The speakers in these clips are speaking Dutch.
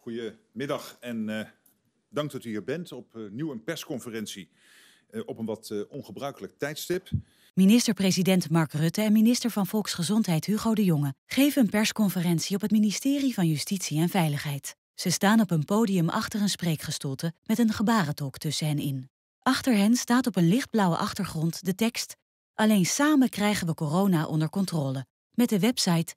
Goedemiddag en dank dat u hier bent op nieuw een persconferentie op een wat ongebruikelijk tijdstip. Minister-president Mark Rutte en minister van Volksgezondheid Hugo de Jonge geven een persconferentie op het ministerie van Justitie en Veiligheid. Ze staan op een podium achter een spreekgestoelte met een gebarentolk tussen hen in. Achter hen staat op een lichtblauwe achtergrond de tekst: Alleen samen krijgen we corona onder controle. Met de website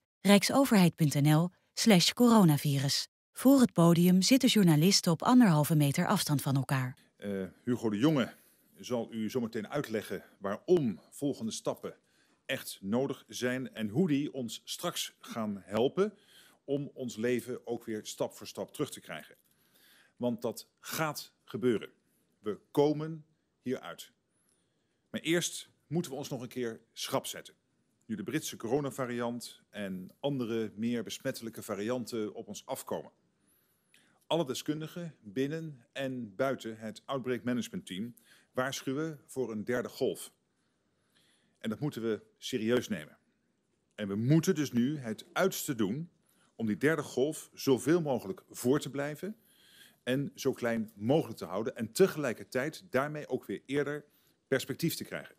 rijksoverheid.nl/coronavirus. Voor het podium zitten journalisten op 1,5 meter afstand van elkaar. Hugo de Jonge zal u zometeen uitleggen waarom volgende stappen echt nodig zijn en hoe die ons straks gaan helpen om ons leven ook weer stap voor stap terug te krijgen. Want dat gaat gebeuren. We komen hieruit. Maar eerst moeten we ons nog een keer schrap zetten. Nu de Britse coronavariant en andere meer besmettelijke varianten op ons afkomen. Alle deskundigen binnen en buiten het Outbreak Management Team waarschuwen voor een derde golf. En dat moeten we serieus nemen. En we moeten dus nu het uiterste doen om die derde golf zoveel mogelijk voor te blijven en zo klein mogelijk te houden en tegelijkertijd daarmee ook weer eerder perspectief te krijgen.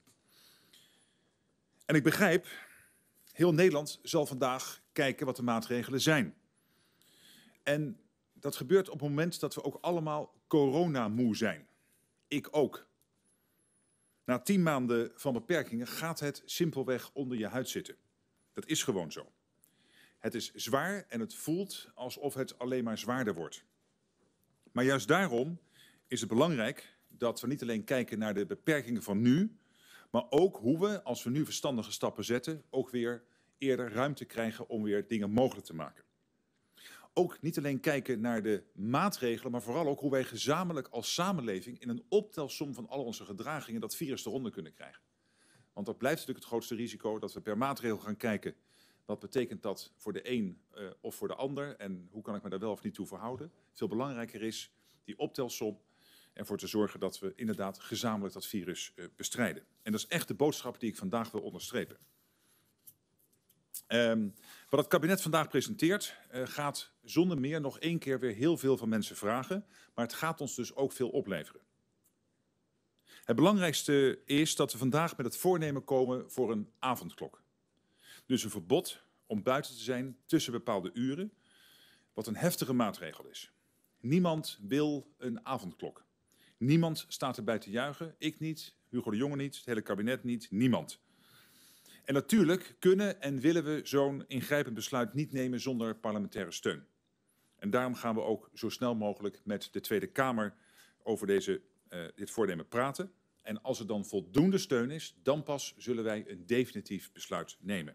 En ik begrijp, heel Nederland zal vandaag kijken wat de maatregelen zijn. En dat gebeurt op het moment dat we ook allemaal coronamoe zijn. Ik ook. Na 10 maanden van beperkingen gaat het simpelweg onder je huid zitten. Dat is gewoon zo. Het is zwaar en het voelt alsof het alleen maar zwaarder wordt. Maar juist daarom is het belangrijk dat we niet alleen kijken naar de beperkingen van nu, maar ook hoe we, als we nu verstandige stappen zetten, ook weer eerder ruimte krijgen om weer dingen mogelijk te maken. Ook niet alleen kijken naar de maatregelen, maar vooral ook hoe wij gezamenlijk als samenleving in een optelsom van al onze gedragingen dat virus de ronde kunnen krijgen. Want dat blijft natuurlijk het grootste risico, dat we per maatregel gaan kijken. Wat betekent dat voor de een of voor de ander en hoe kan ik me daar wel of niet toe verhouden? Veel belangrijker is die optelsom ervoor te zorgen dat we inderdaad gezamenlijk dat virus bestrijden. En dat is echt de boodschap die ik vandaag wil onderstrepen. Wat het kabinet vandaag presenteert gaat zonder meer nog 1 keer weer heel veel van mensen vragen, maar het gaat ons dus ook veel opleveren. Het belangrijkste is dat we vandaag met het voornemen komen voor een avondklok. Dus een verbod om buiten te zijn tussen bepaalde uren, wat een heftige maatregel is. Niemand wil een avondklok. Niemand staat erbij te juichen. Ik niet, Hugo de Jonge niet, het hele kabinet niet, niemand. En natuurlijk kunnen en willen we zo'n ingrijpend besluit niet nemen zonder parlementaire steun. En daarom gaan we ook zo snel mogelijk met de Tweede Kamer over dit voornemen praten. En als er dan voldoende steun is, dan pas zullen wij een definitief besluit nemen.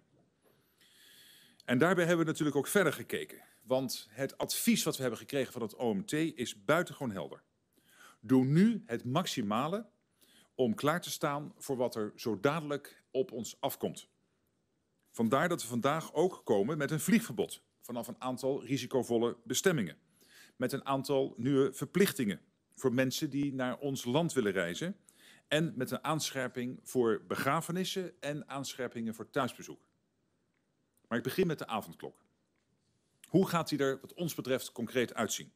En daarbij hebben we natuurlijk ook verder gekeken. Want het advies wat we hebben gekregen van het OMT is buitengewoon helder. Doe nu het maximale om klaar te staan voor wat er zo dadelijk op ons afkomt. Vandaar dat we vandaag ook komen met een vliegverbod vanaf een aantal risicovolle bestemmingen. Met een aantal nieuwe verplichtingen voor mensen die naar ons land willen reizen. En met een aanscherping voor begrafenissen en aanscherpingen voor thuisbezoek. Maar ik begin met de avondklok. Hoe gaat die er wat ons betreft concreet uitzien?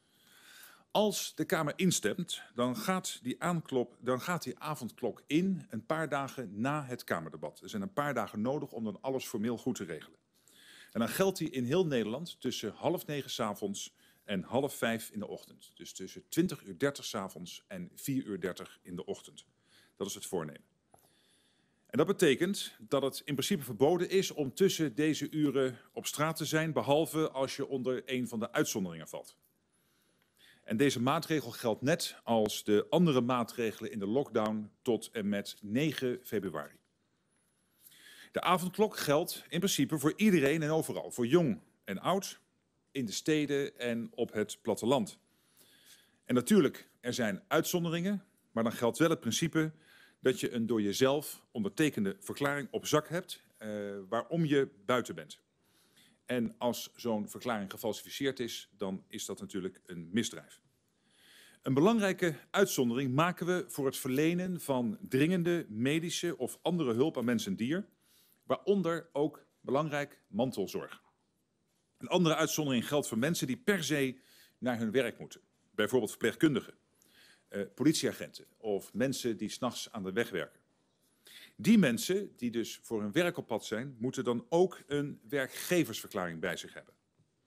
Als de Kamer instemt, dan gaat die avondklok in een paar dagen na het Kamerdebat. Er zijn een paar dagen nodig om dan alles formeel goed te regelen. En dan geldt die in heel Nederland tussen 8:30 's avonds en 4:30 in de ochtend. Dus tussen 20:30 's avonds en 4:30 in de ochtend. Dat is het voornemen. En dat betekent dat het in principe verboden is om tussen deze uren op straat te zijn, behalve als je onder een van de uitzonderingen valt. En deze maatregel geldt net als de andere maatregelen in de lockdown tot en met 9 februari. De avondklok geldt in principe voor iedereen en overal, voor jong en oud, in de steden en op het platteland. En natuurlijk, er zijn uitzonderingen, maar dan geldt wel het principe dat je een door jezelf ondertekende verklaring op zak hebt waarom je buiten bent. En als zo'n verklaring gefalsificeerd is, dan is dat natuurlijk een misdrijf. Een belangrijke uitzondering maken we voor het verlenen van dringende medische of andere hulp aan mens en dier, waaronder ook belangrijk mantelzorg. Een andere uitzondering geldt voor mensen die per se naar hun werk moeten. Bijvoorbeeld verpleegkundigen, politieagenten of mensen die 's nachts aan de weg werken. Die mensen die dus voor hun werk op pad zijn, moeten dan ook een werkgeversverklaring bij zich hebben.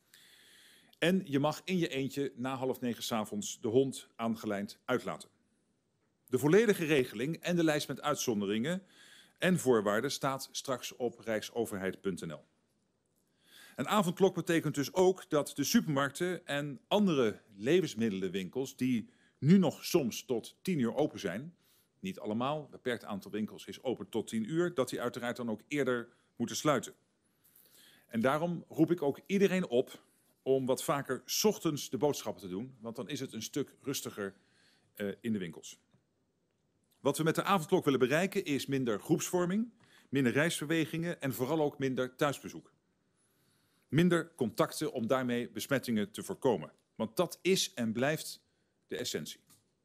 En je mag in je eentje na 20:30 's avonds de hond aangelijnd uitlaten. De volledige regeling en de lijst met uitzonderingen en voorwaarden staat straks op rijksoverheid.nl. Een avondklok betekent dus ook dat de supermarkten en andere levensmiddelenwinkels die nu nog soms tot 10 uur open zijn, niet allemaal, een beperkt aantal winkels is open tot 10 uur, dat die uiteraard dan ook eerder moeten sluiten. En daarom roep ik ook iedereen op om wat vaker 's ochtends de boodschappen te doen, want dan is het een stuk rustiger in de winkels. Wat we met de avondklok willen bereiken is minder groepsvorming, minder reisbewegingen en vooral ook minder thuisbezoek. Minder contacten om daarmee besmettingen te voorkomen. Want dat is en blijft de essentie.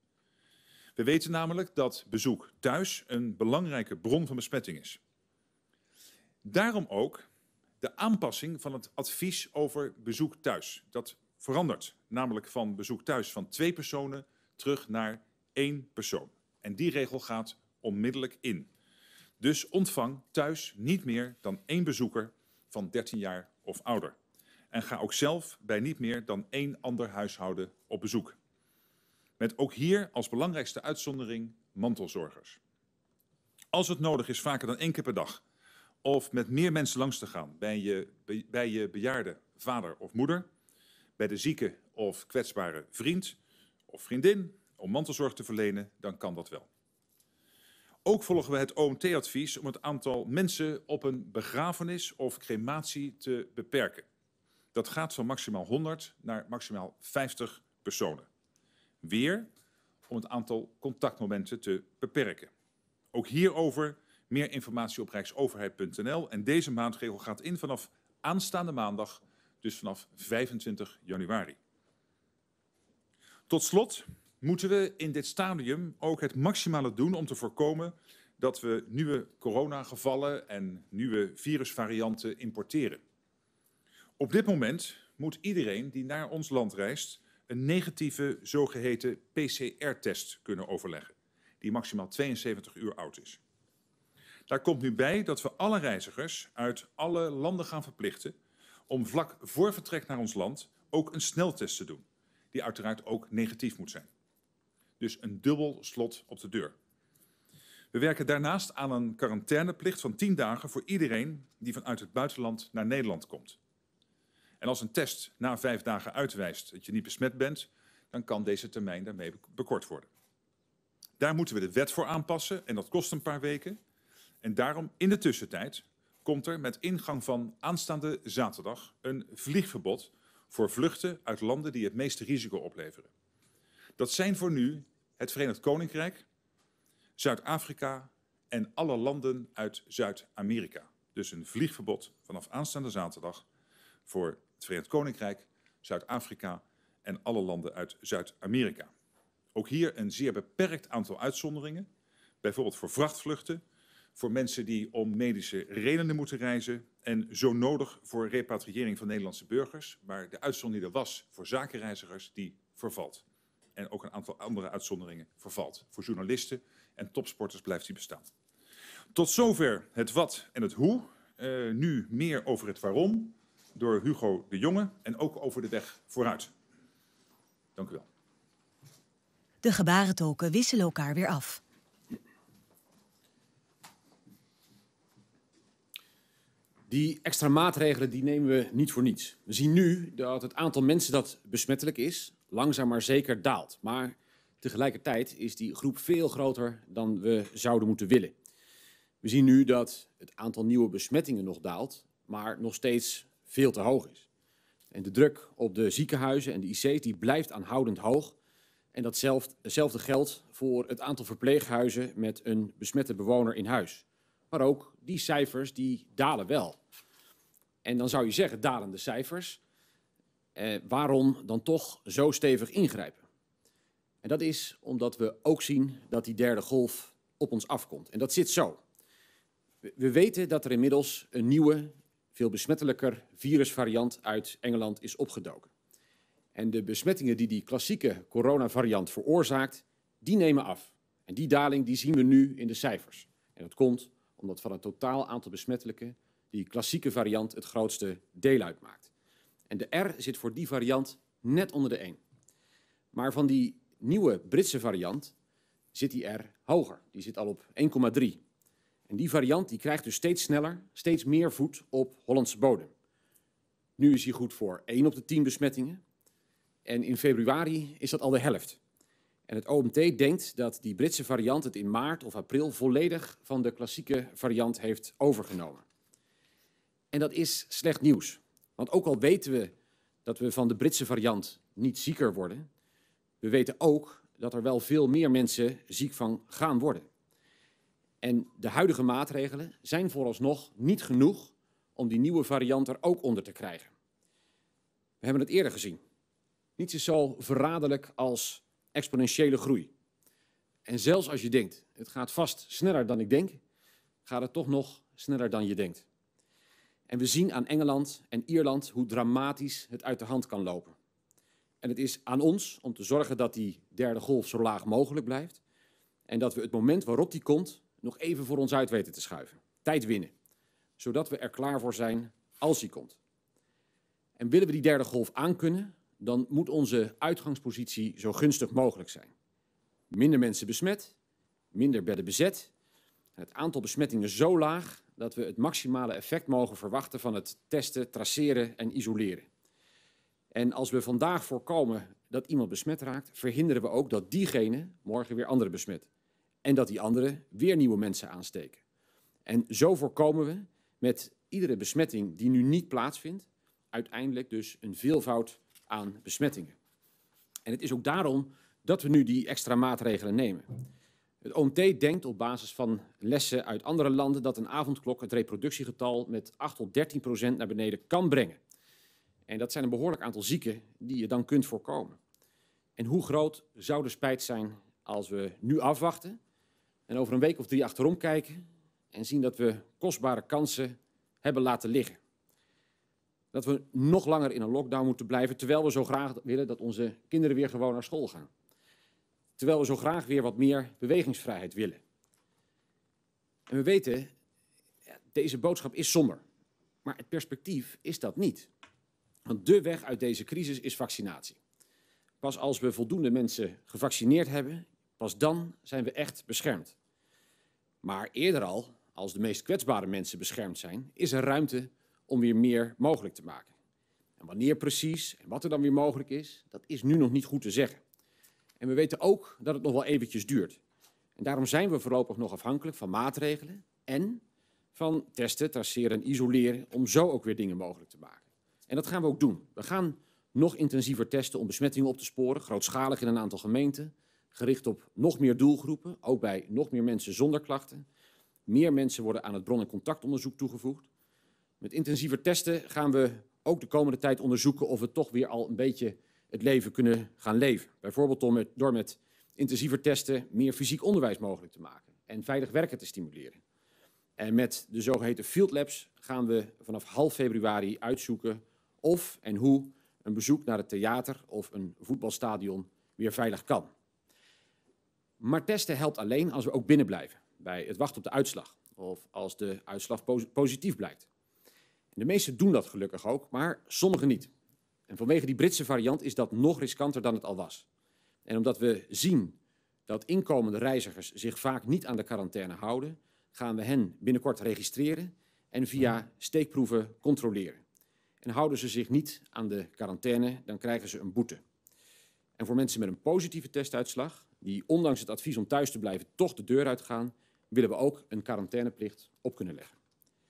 We weten namelijk dat bezoek thuis een belangrijke bron van besmetting is. Daarom ook de aanpassing van het advies over bezoek thuis. Dat verandert namelijk van bezoek thuis van 2 personen terug naar 1 persoon. En die regel gaat onmiddellijk in. Dus ontvang thuis niet meer dan 1 bezoeker van 13 jaar of ouder. En ga ook zelf bij niet meer dan 1 ander huishouden op bezoek. Met ook hier als belangrijkste uitzondering mantelzorgers. Als het nodig is vaker dan 1 keer per dag of met meer mensen langs te gaan bij je bejaarde vader of moeder, bij de zieke of kwetsbare vriend of vriendin om mantelzorg te verlenen, dan kan dat wel. Ook volgen we het OMT-advies om het aantal mensen op een begrafenis of crematie te beperken. Dat gaat van maximaal 100 naar maximaal 50 personen. Weer om het aantal contactmomenten te beperken. Ook hierover meer informatie op rijksoverheid.nl. En deze maatregel gaat in vanaf aanstaande maandag, dus vanaf 25 januari. Tot slot moeten we in dit stadium ook het maximale doen om te voorkomen dat we nieuwe coronagevallen en nieuwe virusvarianten importeren. Op dit moment moet iedereen die naar ons land reist een negatieve zogeheten PCR-test kunnen overleggen, die maximaal 72 uur oud is. Daar komt nu bij dat we alle reizigers uit alle landen gaan verplichten om vlak voor vertrek naar ons land ook een sneltest te doen, die uiteraard ook negatief moet zijn. Dus een dubbel slot op de deur. We werken daarnaast aan een quarantaineplicht van 10 dagen voor iedereen die vanuit het buitenland naar Nederland komt. En als een test na 5 dagen uitwijst dat je niet besmet bent, dan kan deze termijn daarmee bekort worden. Daar moeten we de wet voor aanpassen en dat kost een paar weken. En daarom in de tussentijd komt er met ingang van aanstaande zaterdag een vliegverbod voor vluchten uit landen die het meeste risico opleveren. Dat zijn voor nu het Verenigd Koninkrijk, Zuid-Afrika en alle landen uit Zuid-Amerika. Dus een vliegverbod vanaf aanstaande zaterdag voor het Verenigd Koninkrijk, Zuid-Afrika en alle landen uit Zuid-Amerika. Ook hier een zeer beperkt aantal uitzonderingen. Bijvoorbeeld voor vrachtvluchten, voor mensen die om medische redenen moeten reizen en zo nodig voor repatriëring van Nederlandse burgers. Maar de uitzondering die er was voor zakenreizigers, die vervalt. En ook een aantal andere uitzonderingen vervalt. Voor journalisten en topsporters blijft die bestaan. Tot zover het wat en het hoe. Nu meer over het waarom door Hugo de Jonge en ook over de weg vooruit. Dank u wel. De gebarentolken wisselen elkaar weer af. Die extra maatregelen die nemen we niet voor niets. We zien nu dat het aantal mensen dat besmettelijk is langzaam maar zeker daalt. Maar tegelijkertijd is die groep veel groter dan we zouden moeten willen. We zien nu dat het aantal nieuwe besmettingen nog daalt, maar nog steeds veel te hoog is. En de druk op de ziekenhuizen en de IC's die blijft aanhoudend hoog. En datzelfde geldt voor het aantal verpleeghuizen met een besmette bewoner in huis. Maar ook die cijfers die dalen wel. En dan zou je zeggen, dalende cijfers, waarom dan toch zo stevig ingrijpen? En dat is omdat we ook zien dat die derde golf op ons afkomt. En dat zit zo. We weten dat er inmiddels een nieuwe, veel besmettelijker virusvariant uit Engeland is opgedoken. En de besmettingen die klassieke coronavariant veroorzaakt, die nemen af. En die daling die zien we nu in de cijfers. En dat komt omdat van het totaal aantal besmettelijken die klassieke variant het grootste deel uitmaakt. En de R zit voor die variant net onder de 1. Maar van die nieuwe Britse variant zit die R hoger. Die zit al op 1,3. En die variant die krijgt dus steeds sneller, steeds meer voet op Hollandse bodem. Nu is hij goed voor 1 op de 10 besmettingen. En in februari is dat al de helft. En het OMT denkt dat die Britse variant het in maart of april volledig van de klassieke variant heeft overgenomen. En dat is slecht nieuws. Want ook al weten we dat we van de Britse variant niet zieker worden, we weten ook dat er wel veel meer mensen ziek van gaan worden. En de huidige maatregelen zijn vooralsnog niet genoeg om die nieuwe variant er ook onder te krijgen. We hebben het eerder gezien. Niets is zo verraderlijk als exponentiële groei. En zelfs als je denkt, het gaat vast sneller dan ik denk, gaat het toch nog sneller dan je denkt. En we zien aan Engeland en Ierland hoe dramatisch het uit de hand kan lopen. En het is aan ons om te zorgen dat die derde golf zo laag mogelijk blijft. En dat we het moment waarop die komt nog even voor ons uit weten te schuiven. Tijd winnen. Zodat we er klaar voor zijn als die komt. En willen we die derde golf aankunnen, dan moet onze uitgangspositie zo gunstig mogelijk zijn. Minder mensen besmet, minder bedden bezet. En het aantal besmettingen zo laag dat we het maximale effect mogen verwachten van het testen, traceren en isoleren. En als we vandaag voorkomen dat iemand besmet raakt, verhinderen we ook dat diegene morgen weer anderen besmet. En dat die anderen weer nieuwe mensen aansteken. En zo voorkomen we met iedere besmetting die nu niet plaatsvindt, uiteindelijk dus een veelvoud aan besmettingen. En het is ook daarom dat we nu die extra maatregelen nemen. Het OMT denkt op basis van lessen uit andere landen dat een avondklok het reproductiegetal met 8 tot 13% naar beneden kan brengen. En dat zijn een behoorlijk aantal zieken die je dan kunt voorkomen. En hoe groot zou de spijt zijn als we nu afwachten en over een week of 3 achterom kijken en zien dat we kostbare kansen hebben laten liggen. Dat we nog langer in een lockdown moeten blijven, terwijl we zo graag willen dat onze kinderen weer gewoon naar school gaan. Terwijl we zo graag weer wat meer bewegingsvrijheid willen. En we weten, deze boodschap is somber. Maar het perspectief is dat niet. Want de weg uit deze crisis is vaccinatie. Pas als we voldoende mensen gevaccineerd hebben, pas dan zijn we echt beschermd. Maar eerder al, als de meest kwetsbare mensen beschermd zijn, is er ruimte om weer meer mogelijk te maken. En wanneer precies en wat er dan weer mogelijk is, dat is nu nog niet goed te zeggen. En we weten ook dat het nog wel eventjes duurt. En daarom zijn we voorlopig nog afhankelijk van maatregelen en van testen, traceren en isoleren om zo ook weer dingen mogelijk te maken. En dat gaan we ook doen. We gaan nog intensiever testen om besmettingen op te sporen, grootschalig in een aantal gemeenten, gericht op nog meer doelgroepen, ook bij nog meer mensen zonder klachten. Meer mensen worden aan het bron- en contactonderzoek toegevoegd. Met intensiever testen gaan we ook de komende tijd onderzoeken of we toch weer al een beetje het leven kunnen gaan leven. Bijvoorbeeld door met intensiever testen meer fysiek onderwijs mogelijk te maken en veilig werken te stimuleren. En met de zogeheten field labs gaan we vanaf half februari uitzoeken of en hoe een bezoek naar het theater of een voetbalstadion weer veilig kan. Maar testen helpt alleen als we ook binnen blijven bij het wachten op de uitslag of als de uitslag positief blijkt. En de meesten doen dat gelukkig ook, maar sommigen niet. En vanwege die Britse variant is dat nog riskanter dan het al was. En omdat we zien dat inkomende reizigers zich vaak niet aan de quarantaine houden, gaan we hen binnenkort registreren en via steekproeven controleren. En houden ze zich niet aan de quarantaine, dan krijgen ze een boete. En voor mensen met een positieve testuitslag, die ondanks het advies om thuis te blijven toch de deur uitgaan, willen we ook een quarantaineplicht op kunnen leggen.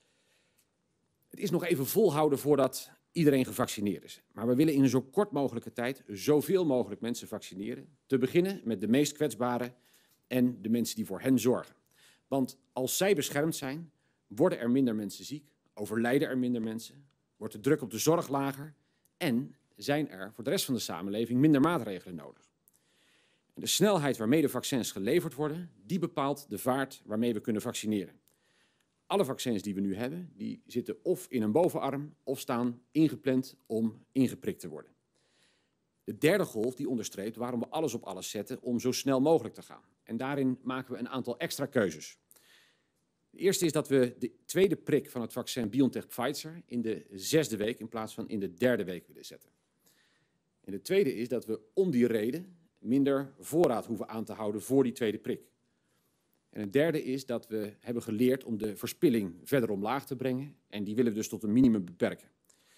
Het is nog even volhouden voordat iedereen gevaccineerd is. Maar we willen in een zo kort mogelijke tijd zoveel mogelijk mensen vaccineren. Te beginnen met de meest kwetsbaren en de mensen die voor hen zorgen. Want als zij beschermd zijn, worden er minder mensen ziek, overlijden er minder mensen, wordt de druk op de zorg lager en zijn er voor de rest van de samenleving minder maatregelen nodig. En de snelheid waarmee de vaccins geleverd worden, die bepaalt de vaart waarmee we kunnen vaccineren. Alle vaccins die we nu hebben, die zitten of in een bovenarm of staan ingepland om ingeprikt te worden. De derde golf die onderstreept waarom we alles op alles zetten om zo snel mogelijk te gaan. En daarin maken we een aantal extra keuzes. De eerste is dat we de tweede prik van het vaccin BioNTech-Pfizer in de 6e week in plaats van in de 3e week willen zetten. En de tweede is dat we om die reden minder voorraad hoeven aan te houden voor die tweede prik. En het derde is dat we hebben geleerd om de verspilling verder omlaag te brengen. En die willen we dus tot een minimum beperken.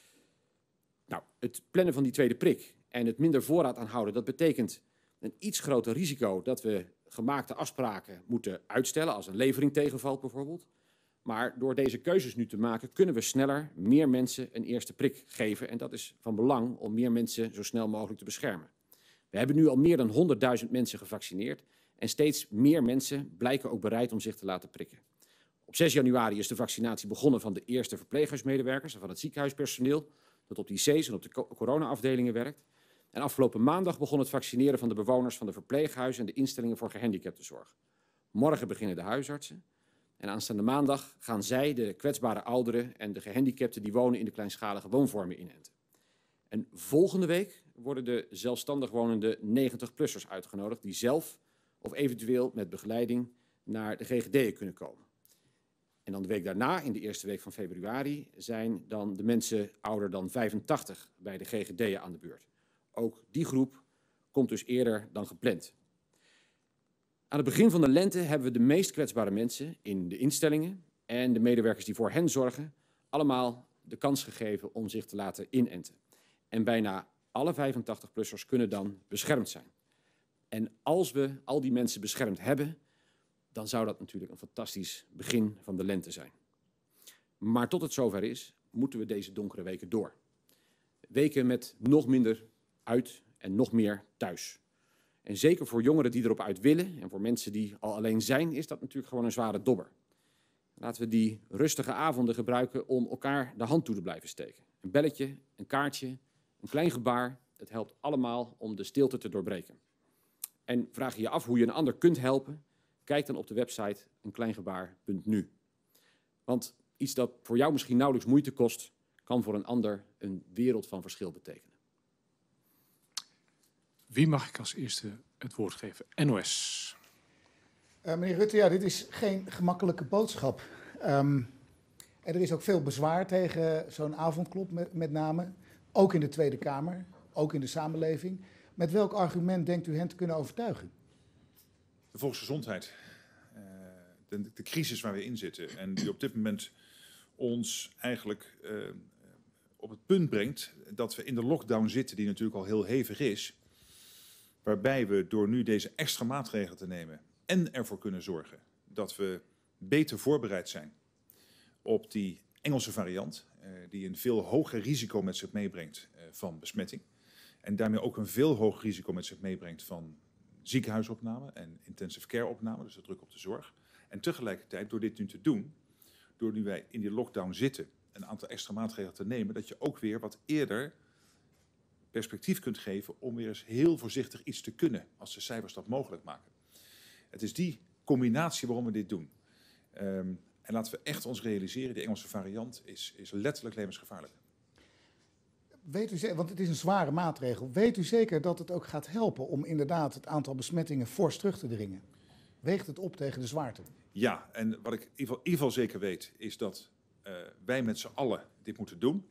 Nou, het plannen van die tweede prik en het minder voorraad aanhouden, dat betekent een iets groter risico dat we gemaakte afspraken moeten uitstellen, als een levering tegenvalt bijvoorbeeld. Maar door deze keuzes nu te maken, kunnen we sneller meer mensen een eerste prik geven. En dat is van belang om meer mensen zo snel mogelijk te beschermen. We hebben nu al meer dan 100.000 mensen gevaccineerd. En steeds meer mensen blijken ook bereid om zich te laten prikken. Op 6 januari is de vaccinatie begonnen van de eerste verpleeghuismedewerkers en van het ziekenhuispersoneel dat op de IC's en op de corona-afdelingen werkt. En afgelopen maandag begon het vaccineren van de bewoners van de verpleeghuizen en de instellingen voor gehandicaptenzorg. Morgen beginnen de huisartsen. En aanstaande maandag gaan zij, de kwetsbare ouderen en de gehandicapten die wonen in de kleinschalige woonvormen inenten. En volgende week worden de zelfstandig wonende 90-plussers uitgenodigd die zelf of eventueel met begeleiding naar de GGD'en kunnen komen. En dan de week daarna, in de eerste week van februari, zijn dan de mensen ouder dan 85 bij de GGD'en aan de beurt. Ook die groep komt dus eerder dan gepland. Aan het begin van de lente hebben we de meest kwetsbare mensen in de instellingen en de medewerkers die voor hen zorgen allemaal de kans gegeven om zich te laten inenten. En bijna alle 85-plussers kunnen dan beschermd zijn. En als we al die mensen beschermd hebben, dan zou dat natuurlijk een fantastisch begin van de lente zijn. Maar tot het zover is, moeten we deze donkere weken door. Weken met nog minder uit en nog meer thuis. En zeker voor jongeren die erop uit willen en voor mensen die al alleen zijn, is dat natuurlijk gewoon een zware dobber. Laten we die rustige avonden gebruiken om elkaar de hand toe te blijven steken. Een belletje, een kaartje, een klein gebaar, het helpt allemaal om de stilte te doorbreken. En vraag je je af hoe je een ander kunt helpen? Kijk dan op de website eenkleingebaar.nu. Want iets dat voor jou misschien nauwelijks moeite kost, kan voor een ander een wereld van verschil betekenen. Wie mag ik als eerste het woord geven? NOS. Meneer Rutte, ja, dit is geen gemakkelijke boodschap. En er is ook veel bezwaar tegen zo'n avondklok met name. Ook in de Tweede Kamer, ook in de samenleving. Met welk argument denkt u hen te kunnen overtuigen? De volksgezondheid, de crisis waar we in zitten en die op dit moment ons eigenlijk op het punt brengt dat we in de lockdown zitten, die natuurlijk al heel hevig is, waarbij we door nu deze extra maatregelen te nemen en ervoor kunnen zorgen dat we beter voorbereid zijn op die Engelse variant, die een veel hoger risico met zich meebrengt van besmetting. En daarmee ook een veel hoger risico met zich meebrengt van ziekenhuisopname en intensive care opname, dus de druk op de zorg. En tegelijkertijd, door dit nu te doen, door nu wij in die lockdown zitten, een aantal extra maatregelen te nemen, dat je ook weer wat eerder perspectief kunt geven om weer eens heel voorzichtig iets te kunnen, als de cijfers dat mogelijk maken. Het is die combinatie waarom we dit doen. En laten we echt ons realiseren, die Engelse variant is letterlijk levensgevaarlijk. Weet u, want het is een zware maatregel. Weet u zeker dat het ook gaat helpen om inderdaad het aantal besmettingen fors terug te dringen? Weegt het op tegen de zwaarte? Ja, en wat ik in ieder geval zeker weet, is dat wij met z'n allen dit moeten doen.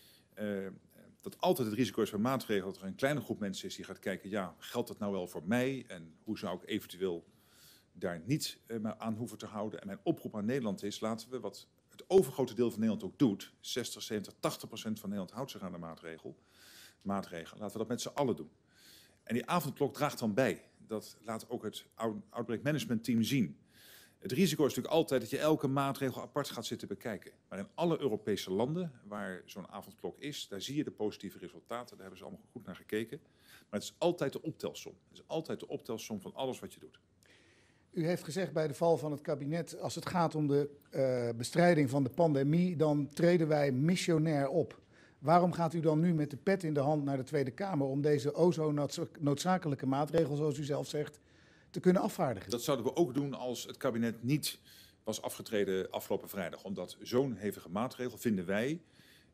Dat altijd het risico is van maatregelen dat er een kleine groep mensen is die gaat kijken, ja, geldt dat nou wel voor mij? En hoe zou ik eventueel daar niet aan hoeven te houden? En mijn oproep aan Nederland is, laten we wat het overgrote deel van Nederland ook doet, 60, 70, 80% van Nederland houdt zich aan de maatregelen. Laten we dat met z'n allen doen. En die avondklok draagt dan bij. Dat laat ook het Outbreak Management Team zien. Het risico is natuurlijk altijd dat je elke maatregel apart gaat zitten bekijken. Maar in alle Europese landen waar zo'n avondklok is, daar zie je de positieve resultaten. Daar hebben ze allemaal goed naar gekeken. Maar het is altijd de optelsom. Het is altijd de optelsom van alles wat je doet. U heeft gezegd bij de val van het kabinet, als het gaat om de bestrijding van de pandemie, dan treden wij missionair op. Waarom gaat u dan nu met de pet in de hand naar de Tweede Kamer om deze o zo noodzakelijke maatregel, zoals u zelf zegt, te kunnen afvaardigen? Dat zouden we ook doen als het kabinet niet was afgetreden afgelopen vrijdag. Omdat zo'n hevige maatregel, vinden wij,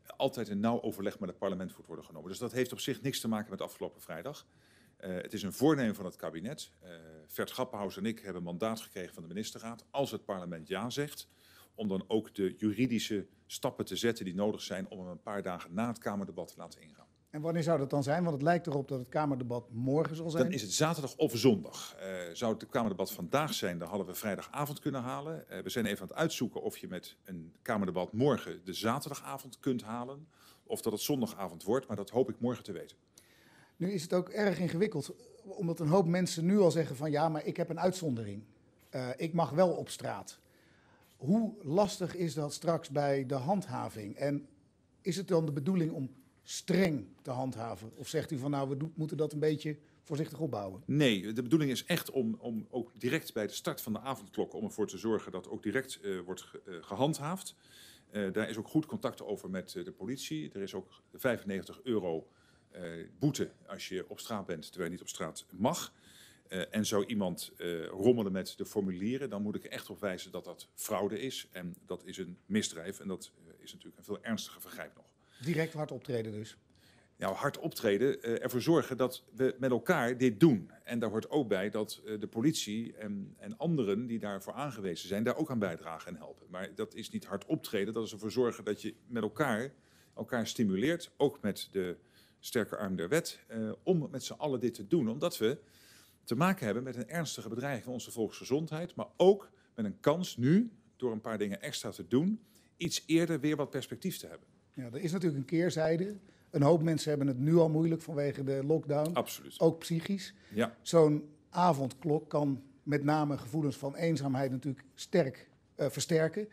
altijd in nauw overleg met het parlement moet worden genomen. Dus dat heeft op zich niks te maken met afgelopen vrijdag. Het is een voornemen van het kabinet. Vert Grapperhaus en ik hebben mandaat gekregen van de ministerraad, als het parlement ja zegt, om dan ook de juridische stappen te zetten die nodig zijn om hem een paar dagen na het Kamerdebat te laten ingaan. En wanneer zou dat dan zijn? Want het lijkt erop dat het Kamerdebat morgen zal zijn. Dan is het zaterdag of zondag. Zou het Kamerdebat vandaag zijn, dan hadden we vrijdagavond kunnen halen. We zijn even aan het uitzoeken of je met een Kamerdebat morgen de zaterdagavond kunt halen. Of dat het zondagavond wordt, maar dat hoop ik morgen te weten. Nu is het ook erg ingewikkeld, omdat een hoop mensen nu al zeggen van ja, maar ik heb een uitzondering. Ik mag wel op straat. Hoe lastig is dat straks bij de handhaving? En is het dan de bedoeling om streng te handhaven? Of zegt u van nou, we moeten dat een beetje voorzichtig opbouwen? Nee, de bedoeling is echt om ook direct bij de start van de avondklok, om ervoor te zorgen dat ook direct wordt gehandhaafd. Daar is ook goed contact over met de politie. Er is ook €95 boete als je op straat bent terwijl je niet op straat mag. En zou iemand rommelen met de formulieren, dan moet ik er echt op wijzen dat dat fraude is. En dat is een misdrijf en dat is natuurlijk een veel ernstiger vergrijp nog. Direct hard optreden dus. Nou, hard optreden, ervoor zorgen dat we met elkaar dit doen. En daar hoort ook bij dat de politie en anderen die daarvoor aangewezen zijn, daar ook aan bijdragen en helpen. Maar dat is niet hard optreden, dat is ervoor zorgen dat je met elkaar stimuleert, ook met de sterke arm der wet, om met z'n allen dit te doen. Omdat we te maken hebben met een ernstige bedreiging van onze volksgezondheid, maar ook met een kans nu, door een paar dingen extra te doen, iets eerder weer wat perspectief te hebben. Ja, er is natuurlijk een keerzijde. Een hoop mensen hebben het nu al moeilijk vanwege de lockdown. Absoluut. Ook psychisch. Ja. Zo'n avondklok kan met name gevoelens van eenzaamheid natuurlijk sterk versterken.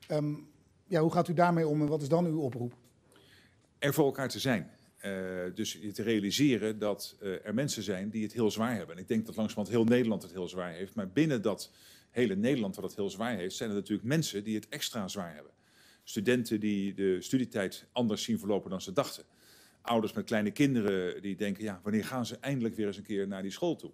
Hoe gaat u daarmee om en wat is dan uw oproep? Er voor elkaar te zijn. Dus je te realiseren dat er mensen zijn die het heel zwaar hebben. En ik denk dat langzamerhand heel Nederland het heel zwaar heeft. Maar binnen dat hele Nederland wat het heel zwaar heeft, zijn er natuurlijk mensen die het extra zwaar hebben. Studenten die de studietijd anders zien verlopen dan ze dachten. Ouders met kleine kinderen die denken, ja, wanneer gaan ze eindelijk weer eens een keer naar die school toe?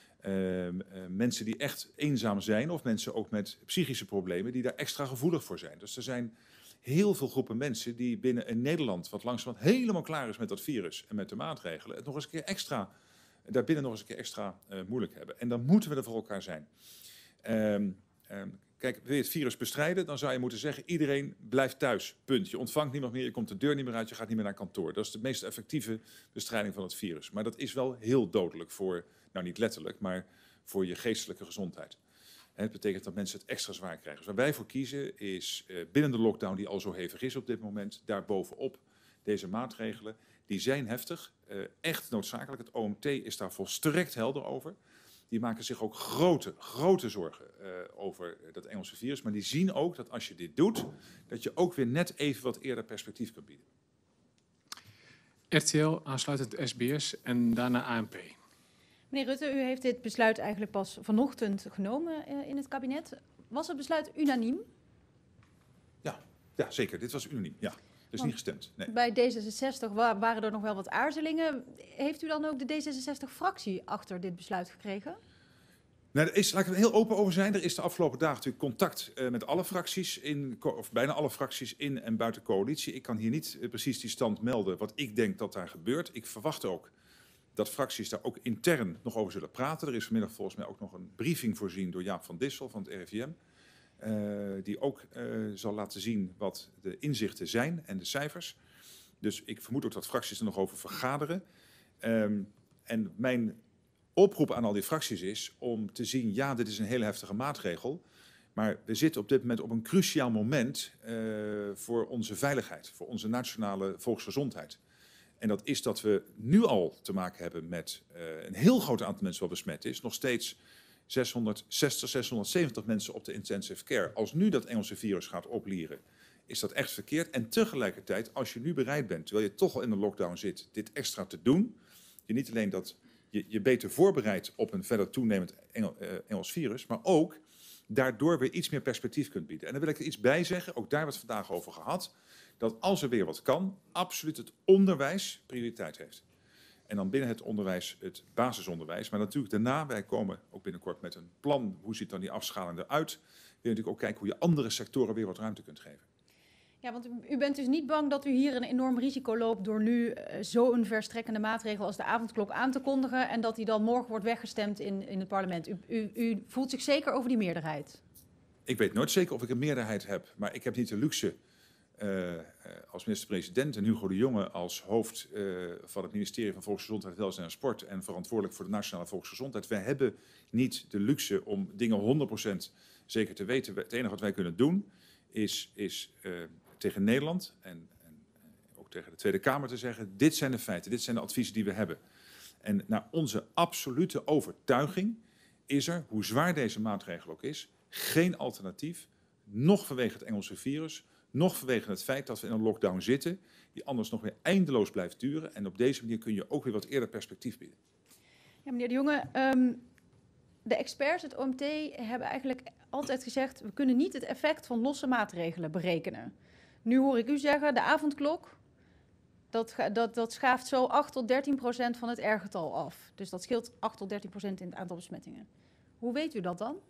Mensen die echt eenzaam zijn of mensen ook met psychische problemen die daar extra gevoelig voor zijn. Dus er zijn heel veel groepen mensen die binnen een Nederland, wat langzamerhand helemaal klaar is met dat virus en met de maatregelen, het nog eens een keer extra, daarbinnen nog eens een keer extra moeilijk hebben. En dan moeten we er voor elkaar zijn. Kijk, wil je het virus bestrijden, dan zou je moeten zeggen, iedereen blijft thuis, punt. Je ontvangt niemand meer, je komt de deur niet meer uit, je gaat niet meer naar kantoor. Dat is de meest effectieve bestrijding van het virus. Maar dat is wel heel dodelijk voor, nou niet letterlijk, maar voor je geestelijke gezondheid. Het betekent dat mensen het extra zwaar krijgen. Dus waar wij voor kiezen is binnen de lockdown die al zo hevig is op dit moment, daarbovenop deze maatregelen, die zijn heftig, echt noodzakelijk. Het OMT is daar volstrekt helder over. Die maken zich ook grote zorgen over dat Engelse virus. Maar die zien ook dat als je dit doet, dat je ook weer net even wat eerder perspectief kan bieden. RTL, aansluitend SBS en daarna ANP. Meneer Rutte, u heeft dit besluit eigenlijk pas vanochtend genomen in het kabinet. Was het besluit unaniem? Ja, zeker. Dit was unaniem. Ja, dus niet gestemd. Nee. Bij D66 waren er nog wel wat aarzelingen. Heeft u dan ook de D66-fractie achter dit besluit gekregen? Nou, laat ik er heel open over zijn. Er is de afgelopen dagen natuurlijk contact met alle fracties, of bijna alle fracties in en buiten coalitie. Ik kan hier niet precies die stand melden wat ik denk dat daar gebeurt. Ik verwacht ook dat fracties daar ook intern nog over zullen praten. Er is vanmiddag volgens mij ook nog een briefing voorzien door Jaap van Dissel van het RIVM. Die ook zal laten zien wat de inzichten zijn en de cijfers. Dus ik vermoed ook dat fracties er nog over vergaderen. En mijn oproep aan al die fracties is om te zien, ja, dit is een hele heftige maatregel. Maar we zitten op dit moment op een cruciaal moment voor onze veiligheid, voor onze nationale volksgezondheid. En dat is dat we nu al te maken hebben met een heel groot aantal mensen wat besmet is. Nog steeds 660, 670 mensen op de intensive care. Als nu dat Engelse virus gaat oplieren, is dat echt verkeerd. En tegelijkertijd, als je nu bereid bent, terwijl je toch al in de lockdown zit, dit extra te doen. Je niet alleen dat je beter voorbereidt op een verder toenemend Engels virus, maar ook daardoor weer iets meer perspectief kunt bieden. En dan wil ik er iets bij zeggen, ook daar hebben we het vandaag over gehad, dat als er weer wat kan, absoluut het onderwijs prioriteit heeft. En dan binnen het onderwijs, het basisonderwijs. Maar natuurlijk daarna, wij komen ook binnenkort met een plan, hoe ziet dan die afschaling eruit? Wil je natuurlijk ook kijken hoe je andere sectoren weer wat ruimte kunt geven. Ja, want u bent dus niet bang dat u hier een enorm risico loopt door nu zo'n verstrekkende maatregel als de avondklok aan te kondigen en dat die dan morgen wordt weggestemd in het parlement. U voelt zich zeker over die meerderheid? Ik weet nooit zeker of ik een meerderheid heb, maar ik heb niet de luxe als minister-president en Hugo de Jonge als hoofd van het ministerie van Volksgezondheid, Welzijn en Sport en verantwoordelijk voor de nationale volksgezondheid. Wij hebben niet de luxe om dingen 100% zeker te weten. Het enige wat wij kunnen doen is tegen Nederland en ook tegen de Tweede Kamer te zeggen, dit zijn de feiten, dit zijn de adviezen die we hebben. En naar onze absolute overtuiging is er, hoe zwaar deze maatregel ook is, geen alternatief, nog vanwege het Engelse virus, nog vanwege het feit dat we in een lockdown zitten, die anders nog weer eindeloos blijft duren. En op deze manier kun je ook weer wat eerder perspectief bieden. Ja, meneer de Jonge, de experts, het OMT, hebben eigenlijk altijd gezegd, we kunnen niet het effect van losse maatregelen berekenen. Nu hoor ik u zeggen, de avondklok, dat schaaft zo 8 tot 13% van het R-getal af. Dus dat scheelt 8 tot 13% in het aantal besmettingen. Hoe weet u dat dan?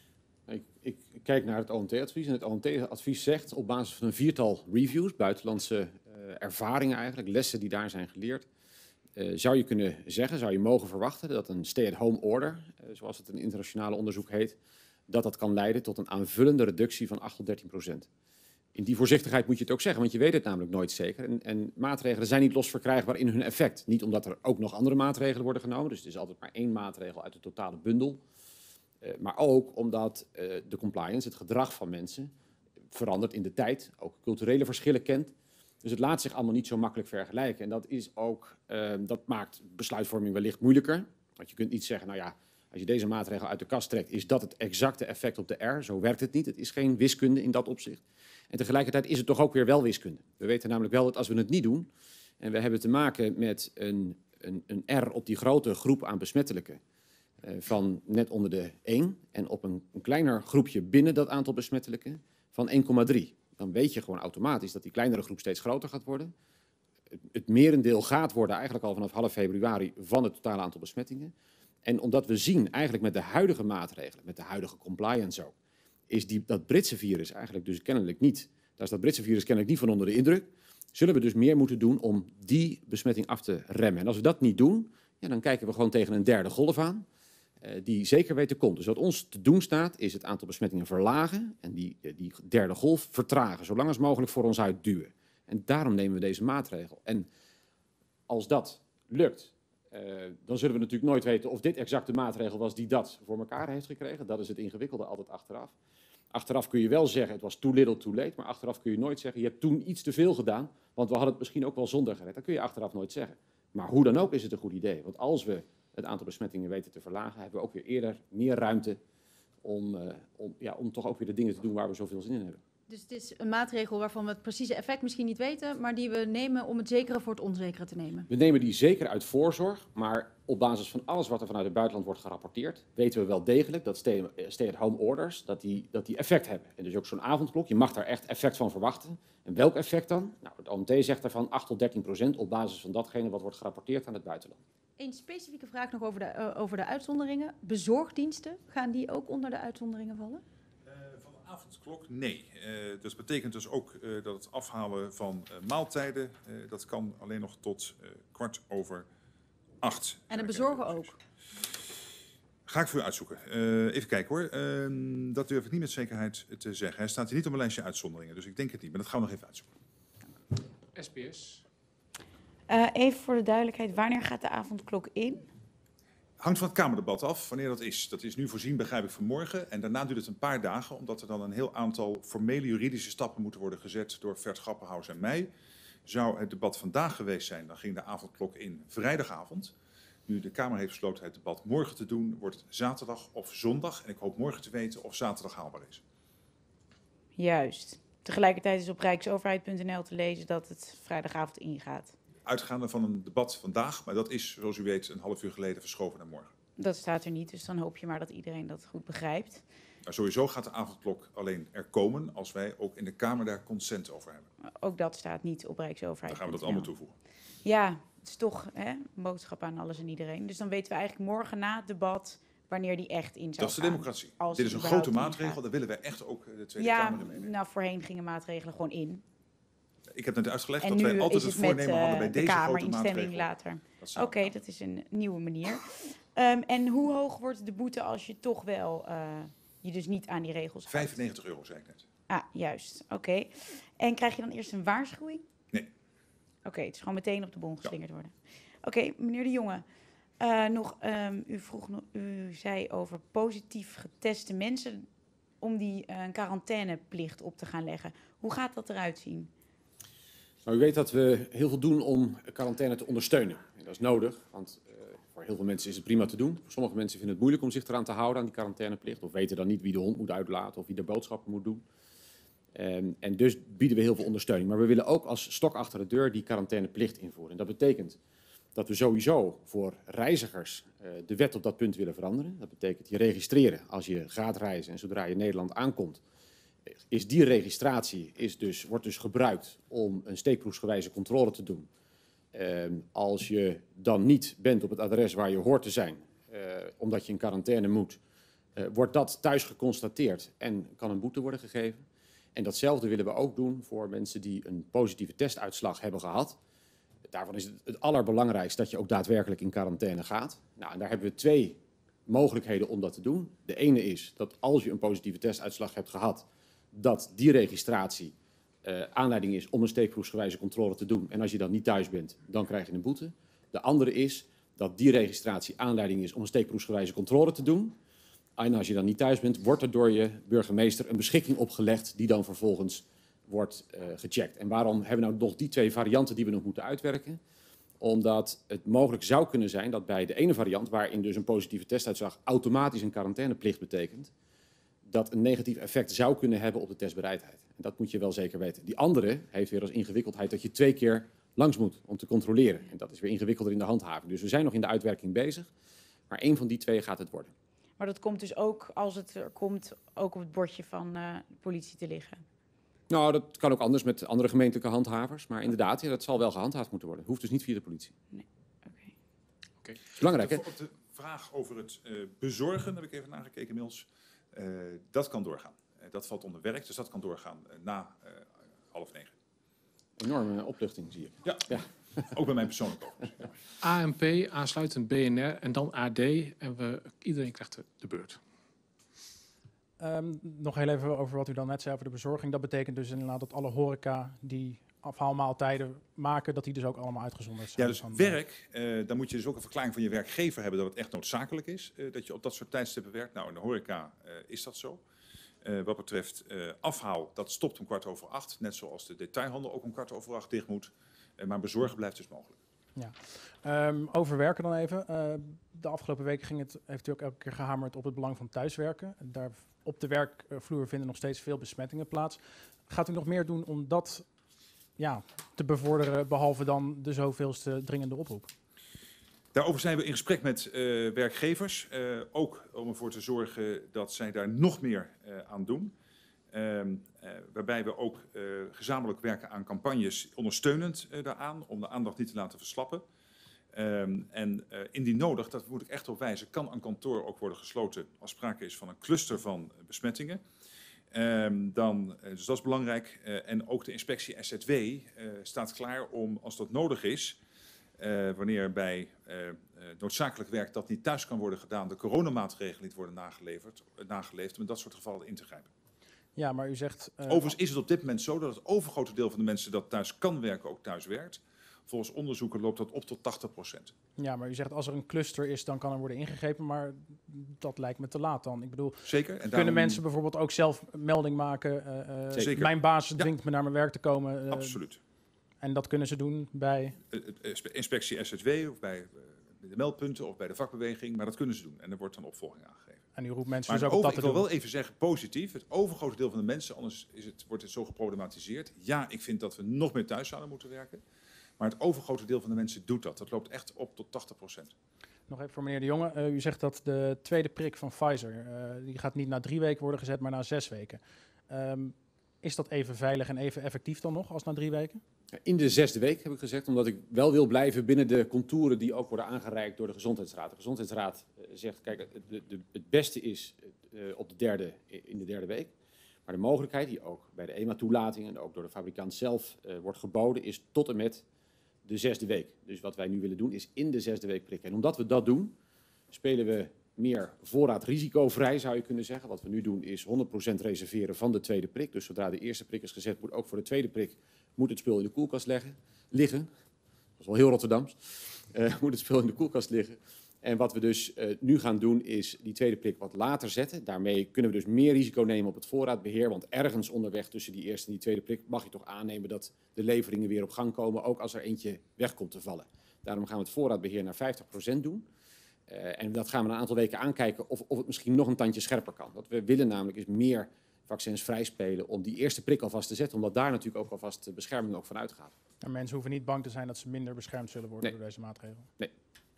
Ik kijk naar het OMT-advies en het OMT-advies zegt op basis van een 4-tal reviews, buitenlandse ervaringen eigenlijk, lessen die daar zijn geleerd, zou je kunnen zeggen, zou je mogen verwachten dat een stay-at-home order, zoals het in internationale onderzoek heet, dat kan leiden tot een aanvullende reductie van 8 tot 13%. In die voorzichtigheid moet je het ook zeggen, want je weet het namelijk nooit zeker. En maatregelen zijn niet los verkrijgbaar in hun effect. Niet omdat er ook nog andere maatregelen worden genomen, dus het is altijd maar één maatregel uit de totale bundel. Maar ook omdat de compliance, het gedrag van mensen, verandert in de tijd, ook culturele verschillen kent. Dus het laat zich allemaal niet zo makkelijk vergelijken. En dat is ook, dat maakt besluitvorming wellicht moeilijker. Want je kunt niet zeggen, nou ja, als je deze maatregel uit de kast trekt, is dat het exacte effect op de R. Zo werkt het niet. Het is geen wiskunde in dat opzicht. En tegelijkertijd is het toch ook weer wel wiskunde. We weten namelijk wel dat als we het niet doen, en we hebben te maken met een R op die grote groep aan besmettelijken, van net onder de 1 en op een kleiner groepje binnen dat aantal besmettelijken van 1,3. Dan weet je gewoon automatisch dat die kleinere groep steeds groter gaat worden. Het merendeel gaat worden eigenlijk al vanaf half februari van het totale aantal besmettingen. En omdat we zien eigenlijk met de huidige maatregelen, met de huidige compliance ook, is dat Britse virus eigenlijk dus kennelijk niet, daar is dat Britse virus kennelijk niet van onder de indruk, zullen we dus meer moeten doen om die besmetting af te remmen. En als we dat niet doen, ja, dan kijken we gewoon tegen een derde golf aan. Die zeker weten komt. Dus wat ons te doen staat, is het aantal besmettingen verlagen en die derde golf vertragen, zolang als mogelijk voor ons uitduwen. En daarom nemen we deze maatregel. En als dat lukt, dan zullen we natuurlijk nooit weten of dit exact de maatregel was die dat voor elkaar heeft gekregen. Dat is het ingewikkelde altijd achteraf. Achteraf kun je wel zeggen, het was too little too late, maar achteraf kun je nooit zeggen, je hebt toen iets te veel gedaan, want we hadden het misschien ook wel zonder gered. Dat kun je achteraf nooit zeggen. Maar hoe dan ook is het een goed idee, want als we het aantal besmettingen weten te verlagen, hebben we ook weer eerder meer ruimte om toch ook weer de dingen te doen waar we zoveel zin in hebben. Dus het is een maatregel waarvan we het precieze effect misschien niet weten, maar die we nemen om het zekere voor het onzekere te nemen. We nemen die zeker uit voorzorg, maar op basis van alles wat er vanuit het buitenland wordt gerapporteerd, weten we wel degelijk dat stay-at-home orders, dat die effect hebben. En dus ook zo'n avondklok, je mag daar echt effect van verwachten. En welk effect dan? Nou, het OMT zegt daarvan 8 tot 13% op basis van datgene wat wordt gerapporteerd aan het buitenland. Een specifieke vraag nog over de uitzonderingen. Bezorgdiensten, gaan die ook onder de uitzonderingen vallen? Van de avondklok, nee. Dat betekent dus ook dat het afhalen van maaltijden, dat kan alleen nog tot 7:15. En het bezorgen ook? Ga ik voor u uitzoeken. Even kijken hoor. Dat durf ik niet met zekerheid te zeggen. Hij staat hier niet op mijn lijstje uitzonderingen, dus ik denk het niet. Maar dat gaan we nog even uitzoeken. SBS. Even voor de duidelijkheid, wanneer gaat de avondklok in? Hangt van het Kamerdebat af, wanneer dat is. Dat is nu voorzien, begrijp ik, vanmorgen. En daarna duurt het een paar dagen, omdat er dan een heel aantal formele juridische stappen moeten worden gezet door Vert Grappenhaus en mij. Zou het debat vandaag geweest zijn, dan ging de avondklok in vrijdagavond. Nu de Kamer heeft besloten het debat morgen te doen, wordt het zaterdag of zondag. En ik hoop morgen te weten of zaterdag haalbaar is. Juist. Tegelijkertijd is op rijksoverheid.nl te lezen dat het vrijdagavond ingaat. Uitgaande van een debat vandaag, maar dat is, zoals u weet, een half uur geleden verschoven naar morgen. Dat staat er niet, dus dan hoop je maar dat iedereen dat goed begrijpt. Nou, sowieso gaat de avondklok alleen er komen als wij ook in de Kamer daar consent over hebben. Ook dat staat niet op rijksoverheid.nl. Dan gaan we dat allemaal toevoegen. Ja, het is toch een boodschap aan alles en iedereen. Dus dan weten we eigenlijk morgen na het debat wanneer die echt in zou Dat is de gaan. democratie. Als Dit is die een grote überhaupt maatregel. ingaat. Daar willen wij echt ook de Tweede Ja, Kamer in meenemen. nou voorheen gingen maatregelen gewoon in. Ik heb net uitgelegd En dat nu wij altijd is het het met voornemen hadden bij de deze Kamer grote in stemming maatregel. later. Dat zou Oké, dat is een nieuwe manier. En hoe hoog wordt de boete als je toch wel je dus niet aan die regels houdt? €95, zei ik net. Ah, juist. Oké. En krijg je dan eerst een waarschuwing? Nee. Oké, het is gewoon meteen op de bon geslingerd worden. Oké, meneer De Jonge. U zei over positief geteste mensen om die een quarantaineplicht op te gaan leggen. Hoe gaat dat eruit zien? Nou, u weet dat we heel veel doen om quarantaine te ondersteunen. En dat is nodig, want voor heel veel mensen is het prima te doen. Voor sommige mensen vinden het moeilijk om zich eraan te houden, aan die quarantaineplicht. Of weten dan niet wie de hond moet uitlaten of wie de boodschappen moet doen. En dus bieden we heel veel ondersteuning. Maar we willen ook als stok achter de deur die quarantaineplicht invoeren. En dat betekent dat we sowieso voor reizigers de wet op dat punt willen veranderen. Dat betekent je registreren als je gaat reizen en zodra je Nederland aankomt. Is die registratie wordt dus gebruikt om een steekproefsgewijze controle te doen. Als je dan niet bent op het adres waar je hoort te zijn, omdat je in quarantaine moet, wordt dat thuis geconstateerd en kan een boete worden gegeven. En datzelfde willen we ook doen voor mensen die een positieve testuitslag hebben gehad. Daarvan is het allerbelangrijkst dat je ook daadwerkelijk in quarantaine gaat. Nou, en daar hebben we 2 mogelijkheden om dat te doen. De ene is dat als je een positieve testuitslag hebt gehad, dat die registratie aanleiding is om een steekproefsgewijze controle te doen. En als je dan niet thuis bent, dan krijg je een boete. De andere is dat die registratie aanleiding is om een steekproefsgewijze controle te doen. En als je dan niet thuis bent, wordt er door je burgemeester een beschikking opgelegd die dan vervolgens wordt gecheckt. En waarom hebben we nou nog die 2 varianten die we nog moeten uitwerken? Omdat het mogelijk zou kunnen zijn dat bij de ene variant, waarin dus een positieve testuitslag automatisch een quarantaineplicht betekent, dat een negatief effect zou kunnen hebben op de testbereidheid. En dat moet je wel zeker weten. Die andere heeft weer als ingewikkeldheid dat je 2 keer langs moet om te controleren. En dat is weer ingewikkelder in de handhaving. Dus we zijn nog in de uitwerking bezig, maar 1 van die 2 gaat het worden. Maar dat komt dus ook, als het er komt, ook op het bordje van de politie te liggen. Nou, dat kan ook anders met andere gemeentelijke handhavers. Maar inderdaad, ja, dat zal wel gehandhaafd moeten worden. Hoeft dus niet via de politie. Nee. Oké. Belangrijk, hè? Op de vraag over het bezorgen, heb ik even nagekeken inmiddels. Dat kan doorgaan. Dat valt onder werk, dus dat kan doorgaan na 8:30. Enorme opluchting, zie ik. Ja, Ja. ook bij mijn persoonlijk overigens. ANP, aansluitend BNR en dan AD. En iedereen krijgt de beurt. Nog heel even over wat u dan net zei over de bezorging. Dat betekent dus inderdaad dat alle horeca die afhaalmaaltijden maken, dat die dus ook allemaal uitgezonderd zijn. Ja, dus van, werk, dan moet je dus ook een verklaring van je werkgever hebben dat het echt noodzakelijk is. Dat je op dat soort tijdstippen werkt. Nou, in de horeca is dat zo. Wat betreft afhaal, dat stopt om 8:15. Net zoals de detailhandel ook om 8:15 dicht moet. Maar bezorgen blijft dus mogelijk. Ja. Over werken dan even. De afgelopen weken heeft u ook elke keer gehamerd op het belang van thuiswerken. Daar op de werkvloer vinden nog steeds veel besmettingen plaats. Gaat u nog meer doen om dat te bevorderen, behalve dan de zoveelste dringende oproep? Daarover zijn we in gesprek met werkgevers. Ook om ervoor te zorgen dat zij daar nog meer aan doen. Waarbij we ook gezamenlijk werken aan campagnes ondersteunend daaraan, om de aandacht niet te laten verslappen. Indien nodig, dat moet ik echt op wijzen, kan een kantoor ook worden gesloten als sprake is van een cluster van besmettingen. Dus dat is belangrijk. En ook de inspectie SZW staat klaar om, als dat nodig is, wanneer bij noodzakelijk werk dat niet thuis kan worden gedaan, de coronamaatregelen niet worden nageleefd, om in dat soort gevallen in te grijpen. Ja, maar u zegt... Overigens is het op dit moment zo dat het overgrote deel van de mensen dat thuis kan werken, ook thuis werkt. Volgens onderzoeken loopt dat op tot 80%. Ja, maar u zegt als er een cluster is, dan kan er worden ingegrepen, maar dat lijkt me te laat dan. Ik bedoel, zeker. En kunnen daarom mensen bijvoorbeeld ook zelf melding maken? Zeker. Mijn baas dwingt me naar mijn werk te komen. Absoluut. En dat kunnen ze doen bij... Inspectie SZW of bij de meldpunten of bij de vakbeweging, maar dat kunnen ze doen. En er wordt dan opvolging aangegeven. En u roept mensen Maar dus ook op dat ik te wil doen. wel even zeggen, positief, het overgrote deel van de mensen, anders wordt het zo geproblematiseerd. Ja, ik vind dat we nog meer thuis zouden moeten werken. Maar het overgrote deel van de mensen doet dat. Dat loopt echt op tot 80%. Nog even voor meneer De Jonge. U zegt dat de tweede prik van Pfizer, die gaat niet na 3 weken worden gezet, maar na 6 weken. Is dat even veilig en even effectief dan nog als na 3 weken? In de 6e week heb ik gezegd, omdat ik wel wil blijven binnen de contouren die ook worden aangereikt door de Gezondheidsraad. De Gezondheidsraad zegt, kijk, het beste is in de derde week. Maar de mogelijkheid die ook bij de EMA-toelating en ook door de fabrikant zelf wordt geboden, is tot en met de 6e week. Dus wat wij nu willen doen, is in de 6e week prikken. En omdat we dat doen, spelen we meer voorraad risicovrij, zou je kunnen zeggen. Wat we nu doen, is 100% reserveren van de tweede prik. Dus zodra de eerste prik is gezet, moet ook voor de tweede prik moet het spul in de koelkast liggen. Dat is wel heel Rotterdams. Moet het spul in de koelkast liggen. En wat we dus nu gaan doen, is die tweede prik wat later zetten. Daarmee kunnen we dus meer risico nemen op het voorraadbeheer. Want ergens onderweg tussen die eerste en die tweede prik mag je toch aannemen dat de leveringen weer op gang komen. Ook als er eentje weg komt te vallen. Daarom gaan we het voorraadbeheer naar 50% doen. En dat gaan we een aantal weken aankijken of het misschien nog een tandje scherper kan. Wat we willen namelijk is meer vaccins vrijspelen om die eerste prik alvast te zetten. Omdat daar natuurlijk ook alvast de bescherming ook van uitgaat. En mensen hoeven niet bang te zijn dat ze minder beschermd zullen worden Nee. door deze maatregelen. Nee.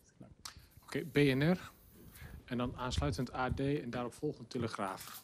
Oké, BNR. En dan aansluitend AD en daarop volgend Telegraaf.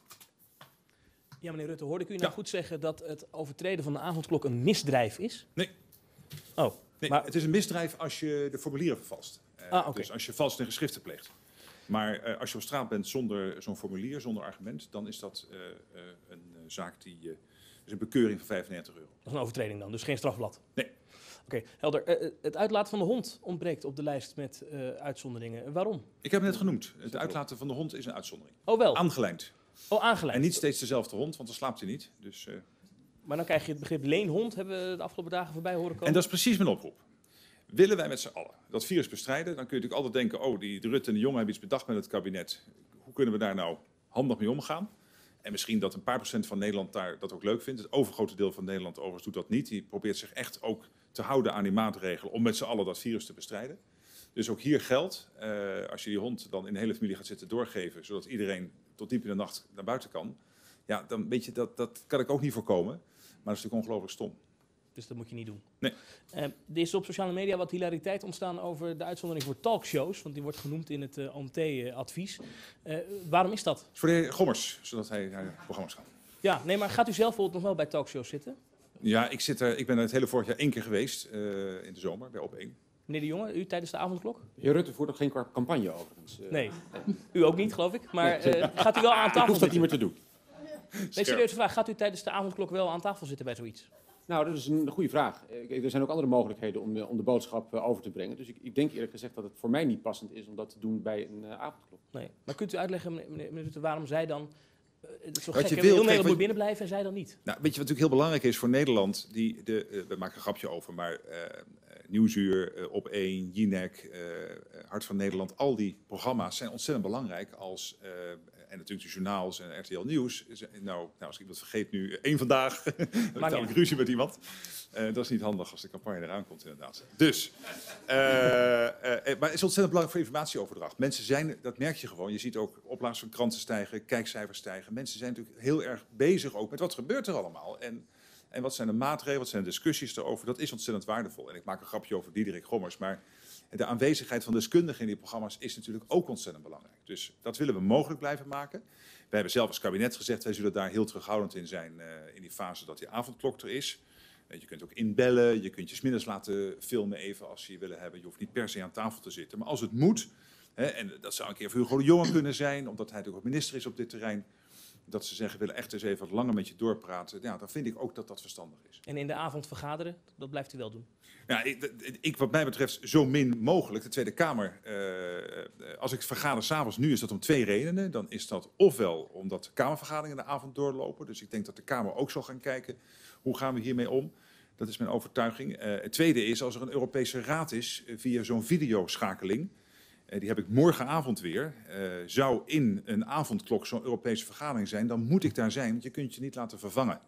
Ja, meneer Rutte, hoorde ik u nou goed zeggen dat het overtreden van de avondklok een misdrijf is? Nee. Oh, Nee, maar het is een misdrijf als je de formulieren vervalst. oké. Dus als je vals en geschriften pleegt. Maar als je op straat bent zonder zo'n formulier, zonder argument, dan is dat een zaak die is een bekeuring van €95. Dat is een overtreding dan, dus geen strafblad? Nee. Oké, helder. Het uitlaten van de hond ontbreekt op de lijst met uitzonderingen. Waarom? Ik heb het net genoemd. Het uitlaten van de hond is een uitzondering. Oh wel, Aangelijnd. aangeleid. En niet steeds dezelfde hond, want dan slaapt hij niet. Dus, Maar dan krijg je het begrip leenhond, hebben we de afgelopen dagen voorbij horen komen. en dat is precies mijn oproep. Willen wij met z'n allen dat virus bestrijden, dan kun je natuurlijk altijd denken, oh, de Rutte en de Jonge hebben iets bedacht met het kabinet. Hoe kunnen we daar nou handig mee omgaan? En misschien dat een paar procent van Nederland daar dat ook leuk vindt. Het overgrote deel van Nederland overigens doet dat niet. Die probeert zich echt ook te houden aan die maatregelen om met z'n allen dat virus te bestrijden. Dus ook hier geldt, als je die hond dan in de hele familie gaat zitten doorgeven, zodat iedereen tot diep in de nacht naar buiten kan. Ja, dan weet je, dat kan ik ook niet voorkomen. Maar dat is natuurlijk ongelooflijk stom. Dus dat moet je niet doen. Nee. Er is op sociale media wat hilariteit ontstaan over de uitzondering voor talkshows. Want die wordt genoemd in het OMT-advies. Waarom is dat? Het is voor de heer Gommers, zodat hij naar de programma's kan. Ja, nee, maar gaat u zelf bijvoorbeeld nog wel bij talkshows zitten? Ja, ik ben er het hele vorig jaar 1 keer geweest, in de zomer, bij Op1. Meneer De Jonge, u tijdens de avondklok? Heer Rutte voert ook geen campagne overigens. Nee. U ook niet, geloof ik. Maar gaat u wel aan Ik tafel hoef dat niet meer zitten? te doen. Nee, serieuze vraag. Gaat u tijdens de avondklok wel aan tafel zitten bij zoiets? Nou, dat is een goede vraag. Er zijn ook andere mogelijkheden om de boodschap over te brengen. Dus ik denk eerlijk gezegd dat het voor mij niet passend is om dat te doen bij een avondklok. Nee. Maar kunt u uitleggen, meneer Rutte, waarom zij dan... het is zo Wat gek, je hè? wil, Heel kijk, Nederland wat- moet binnenblijven en zij dan niet. Nou, weet je wat natuurlijk heel belangrijk is voor Nederland? We maken een grapje over, maar Nieuwsuur, Op1, Jinek, Hart van Nederland, al die programma's zijn ontzettend belangrijk als... en natuurlijk de journaals en RTL Nieuws. Nou, als ik dat vergeet nu, één vandaag, dan heb ik ruzie met iemand. Dat is niet handig als de campagne eraan komt, inderdaad. Dus, maar het is ontzettend belangrijk voor informatieoverdracht. Mensen zijn, dat merk je gewoon, je ziet ook oplages van kranten stijgen, kijkcijfers stijgen. Mensen zijn natuurlijk heel erg bezig ook met wat gebeurt er allemaal. En wat zijn de maatregelen, wat zijn de discussies erover. Dat is ontzettend waardevol. En ik maak een grapje over Diederik Gommers, maar... de aanwezigheid van deskundigen in die programma's is natuurlijk ook ontzettend belangrijk. Dus dat willen we mogelijk blijven maken. Wij hebben zelf als kabinet gezegd, wij zullen daar heel terughoudend in zijn in die fase dat die avondklok er is. Je kunt ook inbellen, je kunt je 's middags laten filmen even als je willen hebben. Je hoeft niet per se aan tafel te zitten. Maar als het moet, en dat zou een keer voor Hugo de Jonge kunnen zijn, omdat hij natuurlijk ook minister is op dit terrein, dat ze zeggen, we willen echt eens even wat langer met je doorpraten. Ja, dan vind ik ook dat dat verstandig is. En in de avond vergaderen, dat blijft u wel doen? Ja, wat mij betreft zo min mogelijk. De Tweede Kamer, als ik vergader 's avonds nu, is dat om 2 redenen. Dan is dat ofwel omdat de Kamervergaderingen de avond doorlopen. Dus ik denk dat de Kamer ook zal gaan kijken, hoe gaan we hiermee om? Dat is mijn overtuiging. Het tweede is, als er een Europese Raad is, via zo'n videoschakeling. Die heb ik morgenavond weer. Zou in een avondklok zo'n Europese vergadering zijn, dan moet ik daar zijn. Want je kunt je niet laten vervangen.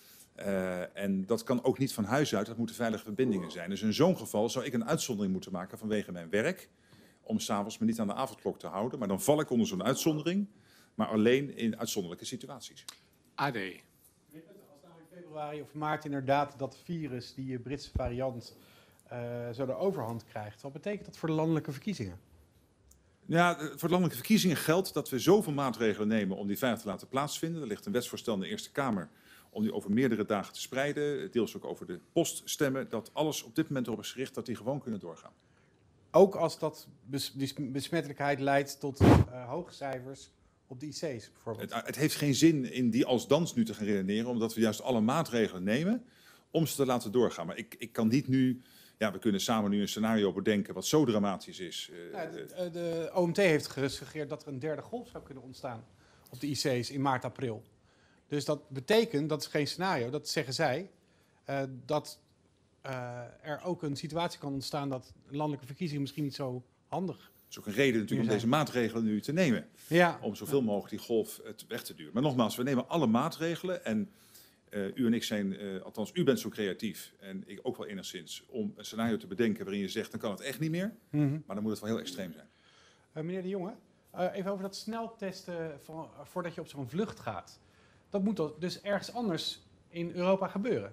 En dat kan ook niet van huis uit, dat moeten veilige verbindingen zijn. Dus in zo'n geval zou ik een uitzondering moeten maken vanwege mijn werk, om 's avonds me niet aan de avondklok te houden. Maar dan val ik onder zo'n uitzondering, maar alleen in uitzonderlijke situaties. AD. Als nou in februari of maart inderdaad dat virus, die Britse variant, zo de overhand krijgt, wat betekent dat voor de landelijke verkiezingen? Ja, voor de landelijke verkiezingen geldt dat we zoveel maatregelen nemen om die veilig te laten plaatsvinden. Er ligt een wetsvoorstel in de Eerste Kamer om die over meerdere dagen te spreiden. Deels ook over de poststemmen. Dat alles op dit moment erop is gericht dat die gewoon kunnen doorgaan. Ook als dat die besmettelijkheid leidt tot hoge cijfers op de IC's bijvoorbeeld. Het heeft geen zin in die als dans nu te gaan redeneren, omdat we juist alle maatregelen nemen om ze te laten doorgaan. Maar ik kan niet nu, ja, we kunnen samen nu een scenario bedenken wat zo dramatisch is. De OMT heeft gesuggereerd dat er een derde golf zou kunnen ontstaan op de IC's in maart, april. Dus dat betekent, dat is geen scenario, dat zeggen zij, dat er ook een situatie kan ontstaan dat landelijke verkiezingen misschien niet zo handig. Dat is ook een reden natuurlijk om deze maatregelen nu te nemen. Ja. Om zoveel mogelijk die golf weg te duwen. Maar nogmaals, we nemen alle maatregelen en u en ik zijn, althans u bent zo creatief en ik ook wel enigszins, om een scenario te bedenken waarin je zegt, dan kan het echt niet meer. Maar dan moet het wel heel extreem zijn. Meneer De Jonge, even over dat sneltesten voordat je op zo'n vlucht gaat. Dat moet dus ergens anders in Europa gebeuren.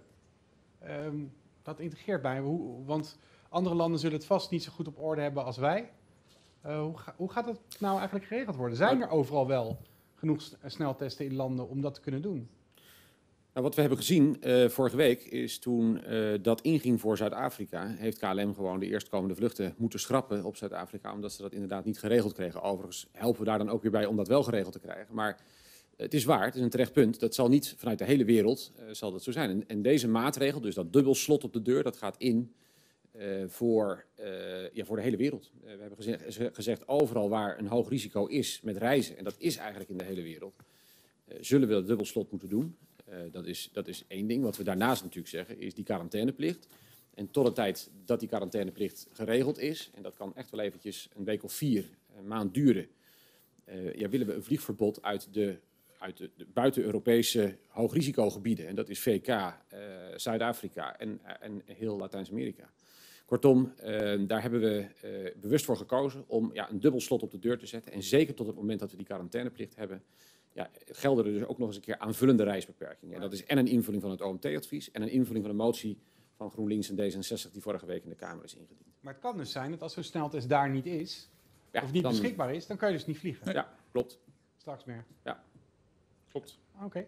Dat integreert bij me, want andere landen zullen het vast niet zo goed op orde hebben als wij. Hoe gaat dat nou eigenlijk geregeld worden? Zijn er overal wel genoeg sneltesten in landen om dat te kunnen doen? Nou, wat we hebben gezien vorige week is toen dat inging voor Zuid-Afrika, heeft KLM gewoon de eerstkomende vluchten moeten schrappen op Zuid-Afrika, omdat ze dat inderdaad niet geregeld kregen. Overigens helpen we daar dan ook weer bij om dat wel geregeld te krijgen. Maar het is waar, het is een terecht punt. Dat zal niet vanuit de hele wereld zal dat zo zijn. En deze maatregel, dus dat dubbel slot op de deur, dat gaat in voor de hele wereld. We hebben gezegd, overal waar een hoog risico is met reizen, en dat is eigenlijk in de hele wereld, zullen we dat dubbel slot moeten doen. Dat is één ding. Wat we daarnaast natuurlijk zeggen, is die quarantaineplicht. En tot de tijd dat die quarantaineplicht geregeld is, en dat kan echt wel eventjes een week of 4, een maand duren, willen we een vliegverbod uit de buiten-Europese hoogrisicogebieden. En dat is VK, Zuid-Afrika en heel Latijns-Amerika. Kortom, daar hebben we bewust voor gekozen om een dubbel slot op de deur te zetten. En zeker tot het moment dat we die quarantaineplicht hebben, gelden er dus ook nog eens een keer aanvullende reisbeperkingen. En dat is en een invulling van het OMT-advies en een invulling van de motie van GroenLinks en D66 die vorige week in de Kamer is ingediend. Maar het kan dus zijn dat als zo'n sneltest daar niet is, of niet beschikbaar is, dan kan je dus niet vliegen. Nee. Ja, klopt. Straks meer. Ja, klopt. Oké.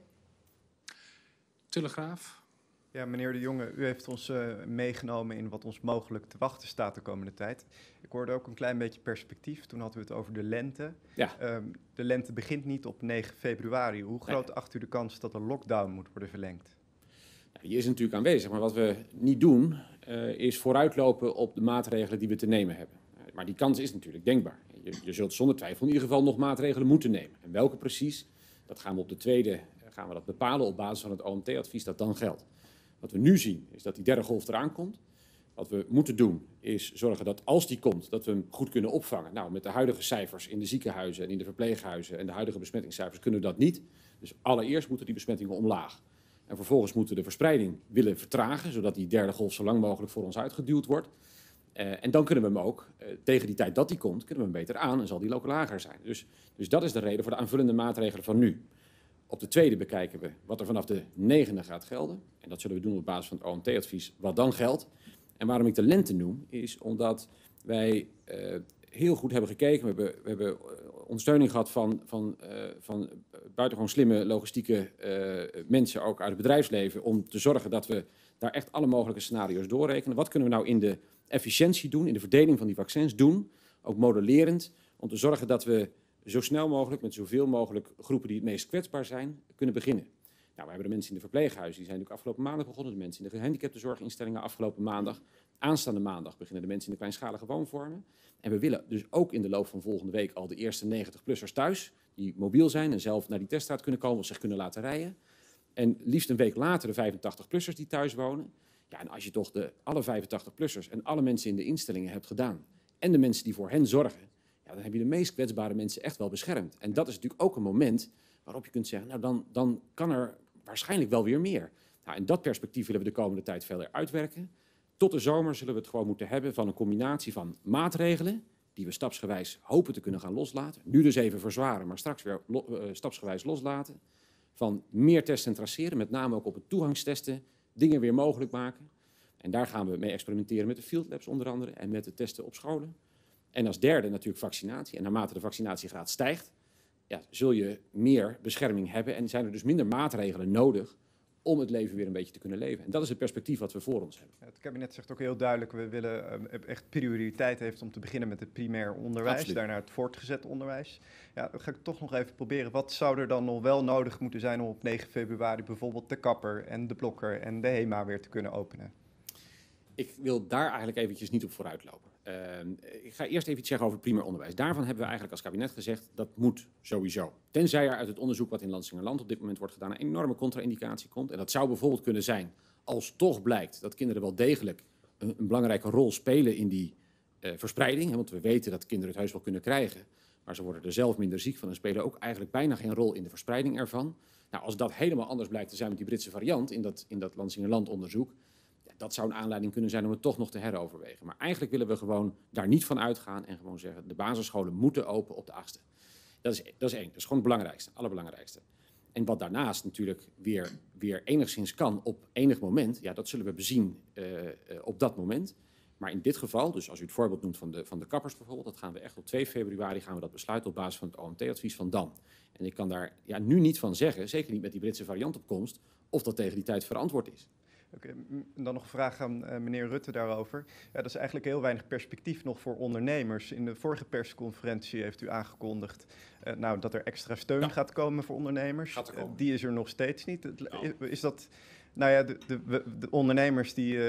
Telegraaf. Ja, meneer De Jonge, u heeft ons meegenomen in wat ons mogelijk te wachten staat de komende tijd. Ik hoorde ook een klein beetje perspectief. Toen hadden we het over de lente. Ja. De lente begint niet op 9 februari. Hoe groot acht u de kans dat de lockdown moet worden verlengd? Die is natuurlijk aanwezig, maar wat we niet doen is vooruitlopen op de maatregelen die we te nemen hebben. Maar die kans is natuurlijk denkbaar. Je zult zonder twijfel in ieder geval nog maatregelen moeten nemen. En welke precies, dat gaan we op de tweede gaan we dat bepalen op basis van het OMT-advies dat dan geldt. Wat we nu zien is dat die derde golf eraan komt. Wat we moeten doen is zorgen dat als die komt, dat we hem goed kunnen opvangen. Nou, met de huidige cijfers in de ziekenhuizen en in de verpleeghuizen en de huidige besmettingscijfers kunnen we dat niet. Dus allereerst moeten die besmettingen omlaag. En vervolgens moeten we de verspreiding willen vertragen, zodat die derde golf zo lang mogelijk voor ons uitgeduwd wordt. En dan kunnen we hem ook, tegen die tijd dat die komt, kunnen we hem beter aan en zal die ook lager zijn. Dus dat is de reden voor de aanvullende maatregelen van nu. Op de tweede bekijken we wat er vanaf de 9e gaat gelden. En dat zullen we doen op basis van het OMT-advies, wat dan geldt. En waarom ik de lente noem, is omdat wij heel goed hebben gekeken. We hebben ondersteuning gehad van buitengewoon slimme logistieke mensen, ook uit het bedrijfsleven, om te zorgen dat we daar echt alle mogelijke scenario's doorrekenen. Wat kunnen we nou in de efficiëntie doen, in de verdeling van die vaccins doen, ook modellerend, om te zorgen dat we zo snel mogelijk met zoveel mogelijk groepen die het meest kwetsbaar zijn, kunnen beginnen. Nou, we hebben de mensen in de verpleeghuizen, die zijn natuurlijk afgelopen maandag begonnen. De mensen in de gehandicaptenzorginstellingen afgelopen maandag. Aanstaande maandag beginnen de mensen in de kleinschalige woonvormen. En we willen dus ook in de loop van volgende week al de eerste 90-plussers thuis, die mobiel zijn en zelf naar die teststraat kunnen komen of zich kunnen laten rijden. En liefst een week later de 85-plussers die thuis wonen. Ja, en als je toch alle 85-plussers en alle mensen in de instellingen hebt gedaan en de mensen die voor hen zorgen, ja, dan heb je de meest kwetsbare mensen echt wel beschermd. En dat is natuurlijk ook een moment waarop je kunt zeggen, nou dan kan er waarschijnlijk wel weer meer. Nou, in dat perspectief willen we de komende tijd verder uitwerken. Tot de zomer zullen we het gewoon moeten hebben van een combinatie van maatregelen die we stapsgewijs hopen te kunnen gaan loslaten. Nu dus even verzwaren, maar straks weer stapsgewijs loslaten. Van meer testen en traceren, met name ook op het toegangstesten, dingen weer mogelijk maken. En daar gaan we mee experimenteren met de field labs onder andere en met de testen op scholen. En als derde natuurlijk vaccinatie. En naarmate de vaccinatiegraad stijgt, ja, zul je meer bescherming hebben en zijn er dus minder maatregelen nodig om het leven weer een beetje te kunnen leven. En dat is het perspectief wat we voor ons hebben. Het kabinet zegt ook heel duidelijk, we willen echt prioriteit heeft om te beginnen met het primair onderwijs, Absoluut. daarna het voortgezet onderwijs. Ja, dan ga ik toch nog even proberen, wat zou er dan nog wel nodig moeten zijn om op 9 februari bijvoorbeeld de Kapper en de Blokker en de HEMA weer te kunnen openen? Ik wil daar eigenlijk eventjes niet op vooruitlopen. Ik ga eerst even iets zeggen over het primair onderwijs. Daarvan hebben we eigenlijk als kabinet gezegd, dat moet sowieso. Tenzij er uit het onderzoek wat in Lansingerland op dit moment wordt gedaan, een enorme contra-indicatie komt. En dat zou bijvoorbeeld kunnen zijn, als toch blijkt dat kinderen wel degelijk een belangrijke rol spelen in die verspreiding. Hè, want we weten dat kinderen het heus wel kunnen krijgen, maar ze worden er zelf minder ziek van en spelen ook eigenlijk bijna geen rol in de verspreiding ervan. Nou, als dat helemaal anders blijkt te zijn met die Britse variant in dat Lansingerland onderzoek, dat zou een aanleiding kunnen zijn om het toch nog te heroverwegen. Maar eigenlijk willen we gewoon daar niet van uitgaan en gewoon zeggen, de basisscholen moeten open op de 8e. Dat is één. Dat is gewoon het belangrijkste, allerbelangrijkste. En wat daarnaast natuurlijk weer enigszins kan op enig moment, ja, dat zullen we bezien op dat moment. Maar in dit geval, dus als u het voorbeeld noemt van de kappers bijvoorbeeld, dat gaan we echt op 2 februari gaan we dat besluiten op basis van het OMT-advies van dan. En ik kan daar nu niet van zeggen, zeker niet met die Britse variant op komst, of dat tegen die tijd verantwoord is. Oké, dan nog een vraag aan meneer Rutte daarover. Ja, dat is eigenlijk heel weinig perspectief nog voor ondernemers. In de vorige persconferentie heeft u aangekondigd dat er extra steun gaat komen voor ondernemers. Die is er nog steeds niet. Is dat... Nou ja, de ondernemers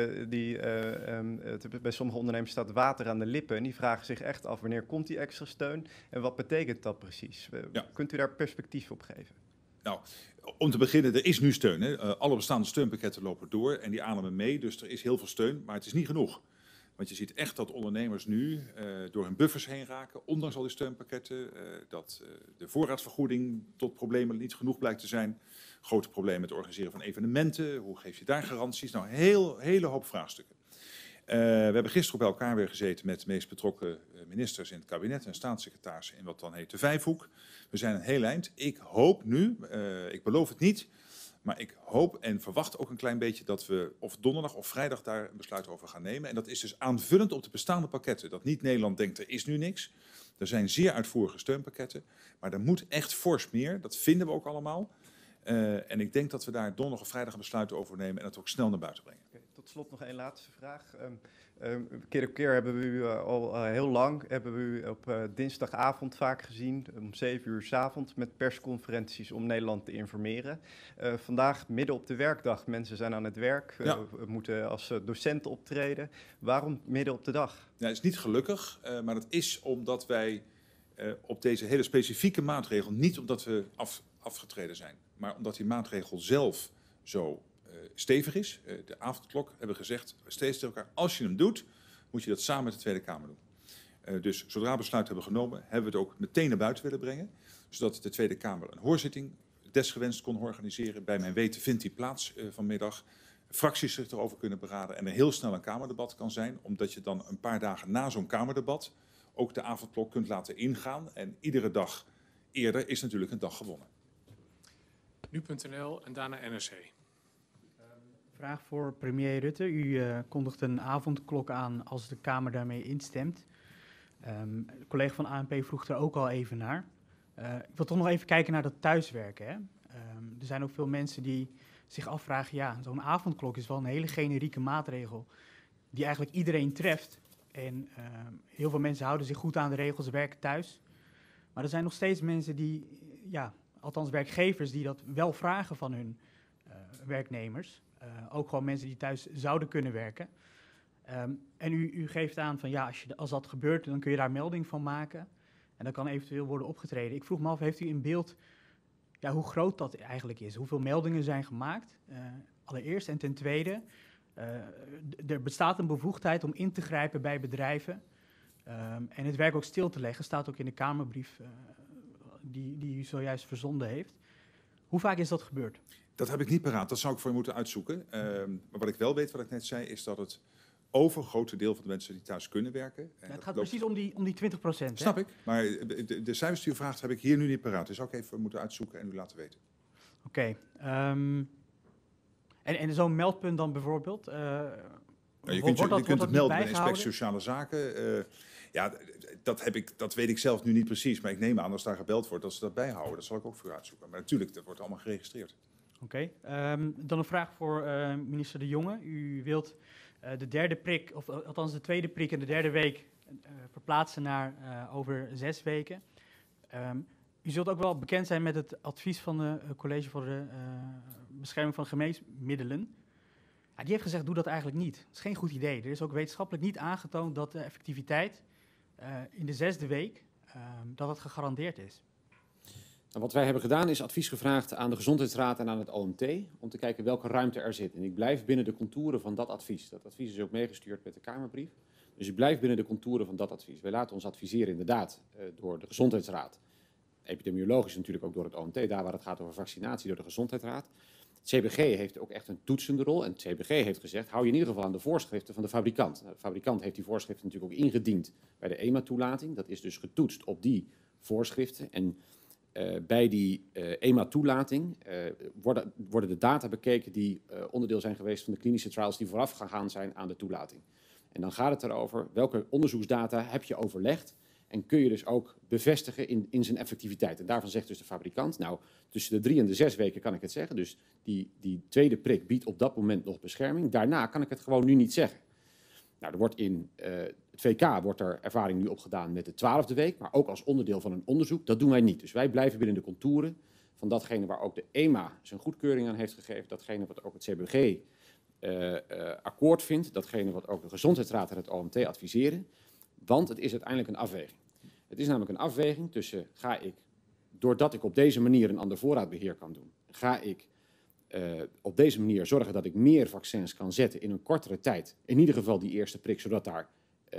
bij sommige ondernemers staat water aan de lippen en die vragen zich echt af wanneer komt die extra steun en wat betekent dat precies? Kunt u daar perspectief op geven? Nou, om te beginnen, er is nu steun. Hè. Alle bestaande steunpakketten lopen door en die ademen mee, dus er is heel veel steun, maar het is niet genoeg. Want je ziet echt dat ondernemers nu door hun buffers heen raken, ondanks al die steunpakketten, dat de voorraadsvergoeding tot problemen niet genoeg blijkt te zijn. Grote problemen met het organiseren van evenementen, hoe geef je daar garanties? Nou, hele hoop vraagstukken. We hebben gisteren bij elkaar weer gezeten met de meest betrokken ministers in het kabinet en staatssecretarissen in wat dan heet de Vijfhoek. We zijn een heel eind. Ik hoop nu, ik beloof het niet, maar ik hoop en verwacht ook een klein beetje dat we of donderdag of vrijdag daar een besluit over gaan nemen. En dat is dus aanvullend op de bestaande pakketten. Dat niet Nederland denkt er is nu niks. Er zijn zeer uitvoerige steunpakketten, maar er moet echt fors meer. Dat vinden we ook allemaal. En ik denk dat we daar donderdag of vrijdag een besluit over nemen en dat ook snel naar buiten brengen. Okay, tot slot nog één laatste vraag. Keer op keer hebben we u al heel lang op dinsdagavond vaak gezien, om 7 uur 's avonds met persconferenties om Nederland te informeren. Vandaag midden op de werkdag, mensen zijn aan het werk, we moeten als docenten optreden. Waarom midden op de dag? Ja, het is niet gelukkig, maar dat is omdat wij op deze hele specifieke maatregel, niet omdat we afgetreden zijn, maar omdat die maatregel zelf zo stevig is. De avondklok hebben gezegd steeds tegen elkaar, als je hem doet, moet je dat samen met de Tweede Kamer doen. Dus zodra we besluit hebben genomen, hebben we het ook meteen naar buiten willen brengen, zodat de Tweede Kamer een hoorzitting desgewenst kon organiseren. Bij mijn weten vindt die plaats vanmiddag. Fracties zich erover kunnen beraden en er heel snel een Kamerdebat kan zijn, omdat je dan een paar dagen na zo'n Kamerdebat ook de avondklok kunt laten ingaan. En iedere dag eerder is natuurlijk een dag gewonnen. Nu.nl en daarna NRC. Vraag voor premier Rutte. U kondigt een avondklok aan als de Kamer daarmee instemt. De collega van ANP vroeg er ook al even naar. Ik wil toch nog even kijken naar dat thuiswerken. Hè? Er zijn ook veel mensen die zich afvragen, ja, zo'n avondklok is wel een hele generieke maatregel die eigenlijk iedereen treft. En heel veel mensen houden zich goed aan de regels, werken thuis. Maar er zijn nog steeds mensen die, althans werkgevers, die dat wel vragen van hun werknemers. Ook gewoon mensen die thuis zouden kunnen werken. En u geeft aan van als dat gebeurt, dan kun je daar melding van maken. En dan kan eventueel worden opgetreden. Ik vroeg me af, heeft u in beeld hoe groot dat eigenlijk is? Hoeveel meldingen zijn gemaakt? Allereerst. En ten tweede, er bestaat een bevoegdheid om in te grijpen bij bedrijven. En het werk ook stil te leggen, staat ook in de Kamerbrief die u zojuist verzonden heeft. Hoe vaak is dat gebeurd? Dat heb ik niet paraat, dat zou ik voor je moeten uitzoeken. Maar wat ik wel weet, wat ik net zei, is dat het overgrote deel van de mensen die thuis kunnen werken. Het gaat precies om die 20%. Snap ik, maar de cijfers die u vraagt heb ik hier nu niet paraat. Dus zou ik even moeten uitzoeken en u laten weten. Oké. En zo'n meldpunt dan bijvoorbeeld? Je kunt het melden bij de Inspectie Sociale Zaken. Dat weet ik zelf nu niet precies. Maar ik neem aan als daar gebeld wordt dat ze dat bijhouden. Dat zal ik ook voor u uitzoeken. Maar natuurlijk, dat wordt allemaal geregistreerd. Oké. Dan een vraag voor minister De Jonge. U wilt de derde prik, of althans de tweede prik in de derde week verplaatsen naar over 6 weken. U zult ook wel bekend zijn met het advies van het College voor de Bescherming van Geneesmiddelen. Ja, die heeft gezegd, doe dat eigenlijk niet. Dat is geen goed idee. Er is ook wetenschappelijk niet aangetoond dat de effectiviteit in de 6e week, dat het gegarandeerd is. Nou, wat wij hebben gedaan is advies gevraagd aan de Gezondheidsraad en aan het OMT om te kijken welke ruimte er zit. En ik blijf binnen de contouren van dat advies. Dat advies is ook meegestuurd met de Kamerbrief. Dus ik blijf binnen de contouren van dat advies. Wij laten ons adviseren inderdaad door de Gezondheidsraad. Epidemiologisch natuurlijk ook door het OMT, daar waar het gaat over vaccinatie door de Gezondheidsraad. Het CBG heeft ook echt een toetsende rol. En het CBG heeft gezegd, hou je in ieder geval aan de voorschriften van de fabrikant. De fabrikant heeft die voorschriften natuurlijk ook ingediend bij de EMA-toelating. Dat is dus getoetst op die voorschriften. En bij die EMA-toelating worden de data bekeken die onderdeel zijn geweest van de klinische trials die vooraf gegaan zijn aan de toelating. En dan gaat het erover welke onderzoeksdata heb je overlegd en kun je dus ook bevestigen in zijn effectiviteit. En daarvan zegt dus de fabrikant, nou tussen de 3 en de 6 weken kan ik het zeggen. Dus die tweede prik biedt op dat moment nog bescherming. Daarna kan ik het gewoon nu niet zeggen. Nou, er wordt in het VK wordt er ervaring nu opgedaan met de 12e week, maar ook als onderdeel van een onderzoek. Dat doen wij niet. Dus wij blijven binnen de contouren van datgene waar ook de EMA zijn goedkeuring aan heeft gegeven, datgene wat ook het CBG akkoord vindt, datgene wat ook de Gezondheidsraad en het OMT adviseren. Want het is uiteindelijk een afweging. Het is namelijk een afweging tussen ga ik, doordat ik op deze manier een ander voorraadbeheer kan doen, ga ik op deze manier zorgen dat ik meer vaccins kan zetten in een kortere tijd. In ieder geval die eerste prik, zodat daar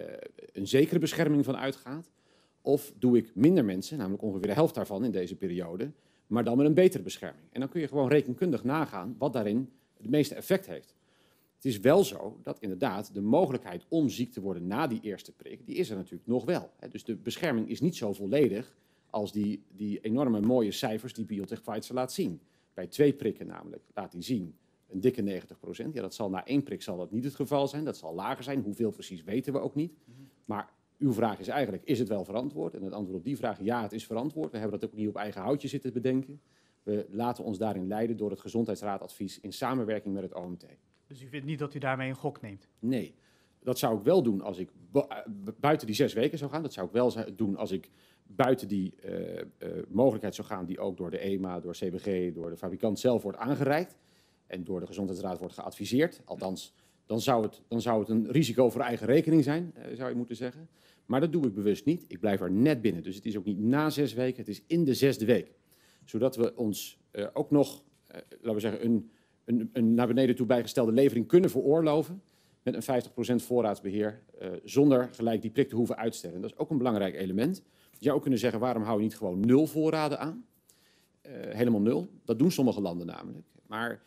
een zekere bescherming van uitgaat. Of doe ik minder mensen, namelijk ongeveer de helft daarvan in deze periode, maar dan met een betere bescherming. En dan kun je gewoon rekenkundig nagaan wat daarin het meeste effect heeft. Het is wel zo dat inderdaad de mogelijkheid om ziek te worden na die eerste prik, die is er natuurlijk nog wel. Dus de bescherming is niet zo volledig als die enorme mooie cijfers die BioNTech Pfizer laat zien. Bij 2 prikken namelijk laat hij zien een dikke 90%. Ja, dat zal na 1 prik zal dat niet het geval zijn. Dat zal lager zijn. Hoeveel precies weten we ook niet. Maar uw vraag is eigenlijk, is het wel verantwoord? En het antwoord op die vraag, ja, het is verantwoord. We hebben dat ook niet op eigen houtje zitten bedenken. We laten ons daarin leiden door het Gezondheidsraadadvies in samenwerking met het OMT. Dus u vindt niet dat u daarmee een gok neemt? Nee, dat zou ik wel doen als ik buiten die 6 weken zou gaan. Dat zou ik wel doen als ik buiten die mogelijkheid zou gaan die ook door de EMA, door CBG, door de fabrikant zelf wordt aangereikt en door de Gezondheidsraad wordt geadviseerd. Althans, dan zou het een risico voor eigen rekening zijn, zou je moeten zeggen. Maar dat doe ik bewust niet. Ik blijf er net binnen. Dus het is ook niet na 6 weken, het is in de 6e week. Zodat we ons ook nog, laten we zeggen, een naar beneden toe bijgestelde levering kunnen veroorloven met een 50% voorraadsbeheer zonder gelijk die prik te hoeven uitstellen. Dat is ook een belangrijk element. Je zou ook kunnen zeggen, waarom hou je niet gewoon 0 voorraden aan? Helemaal 0. Dat doen sommige landen namelijk. Maar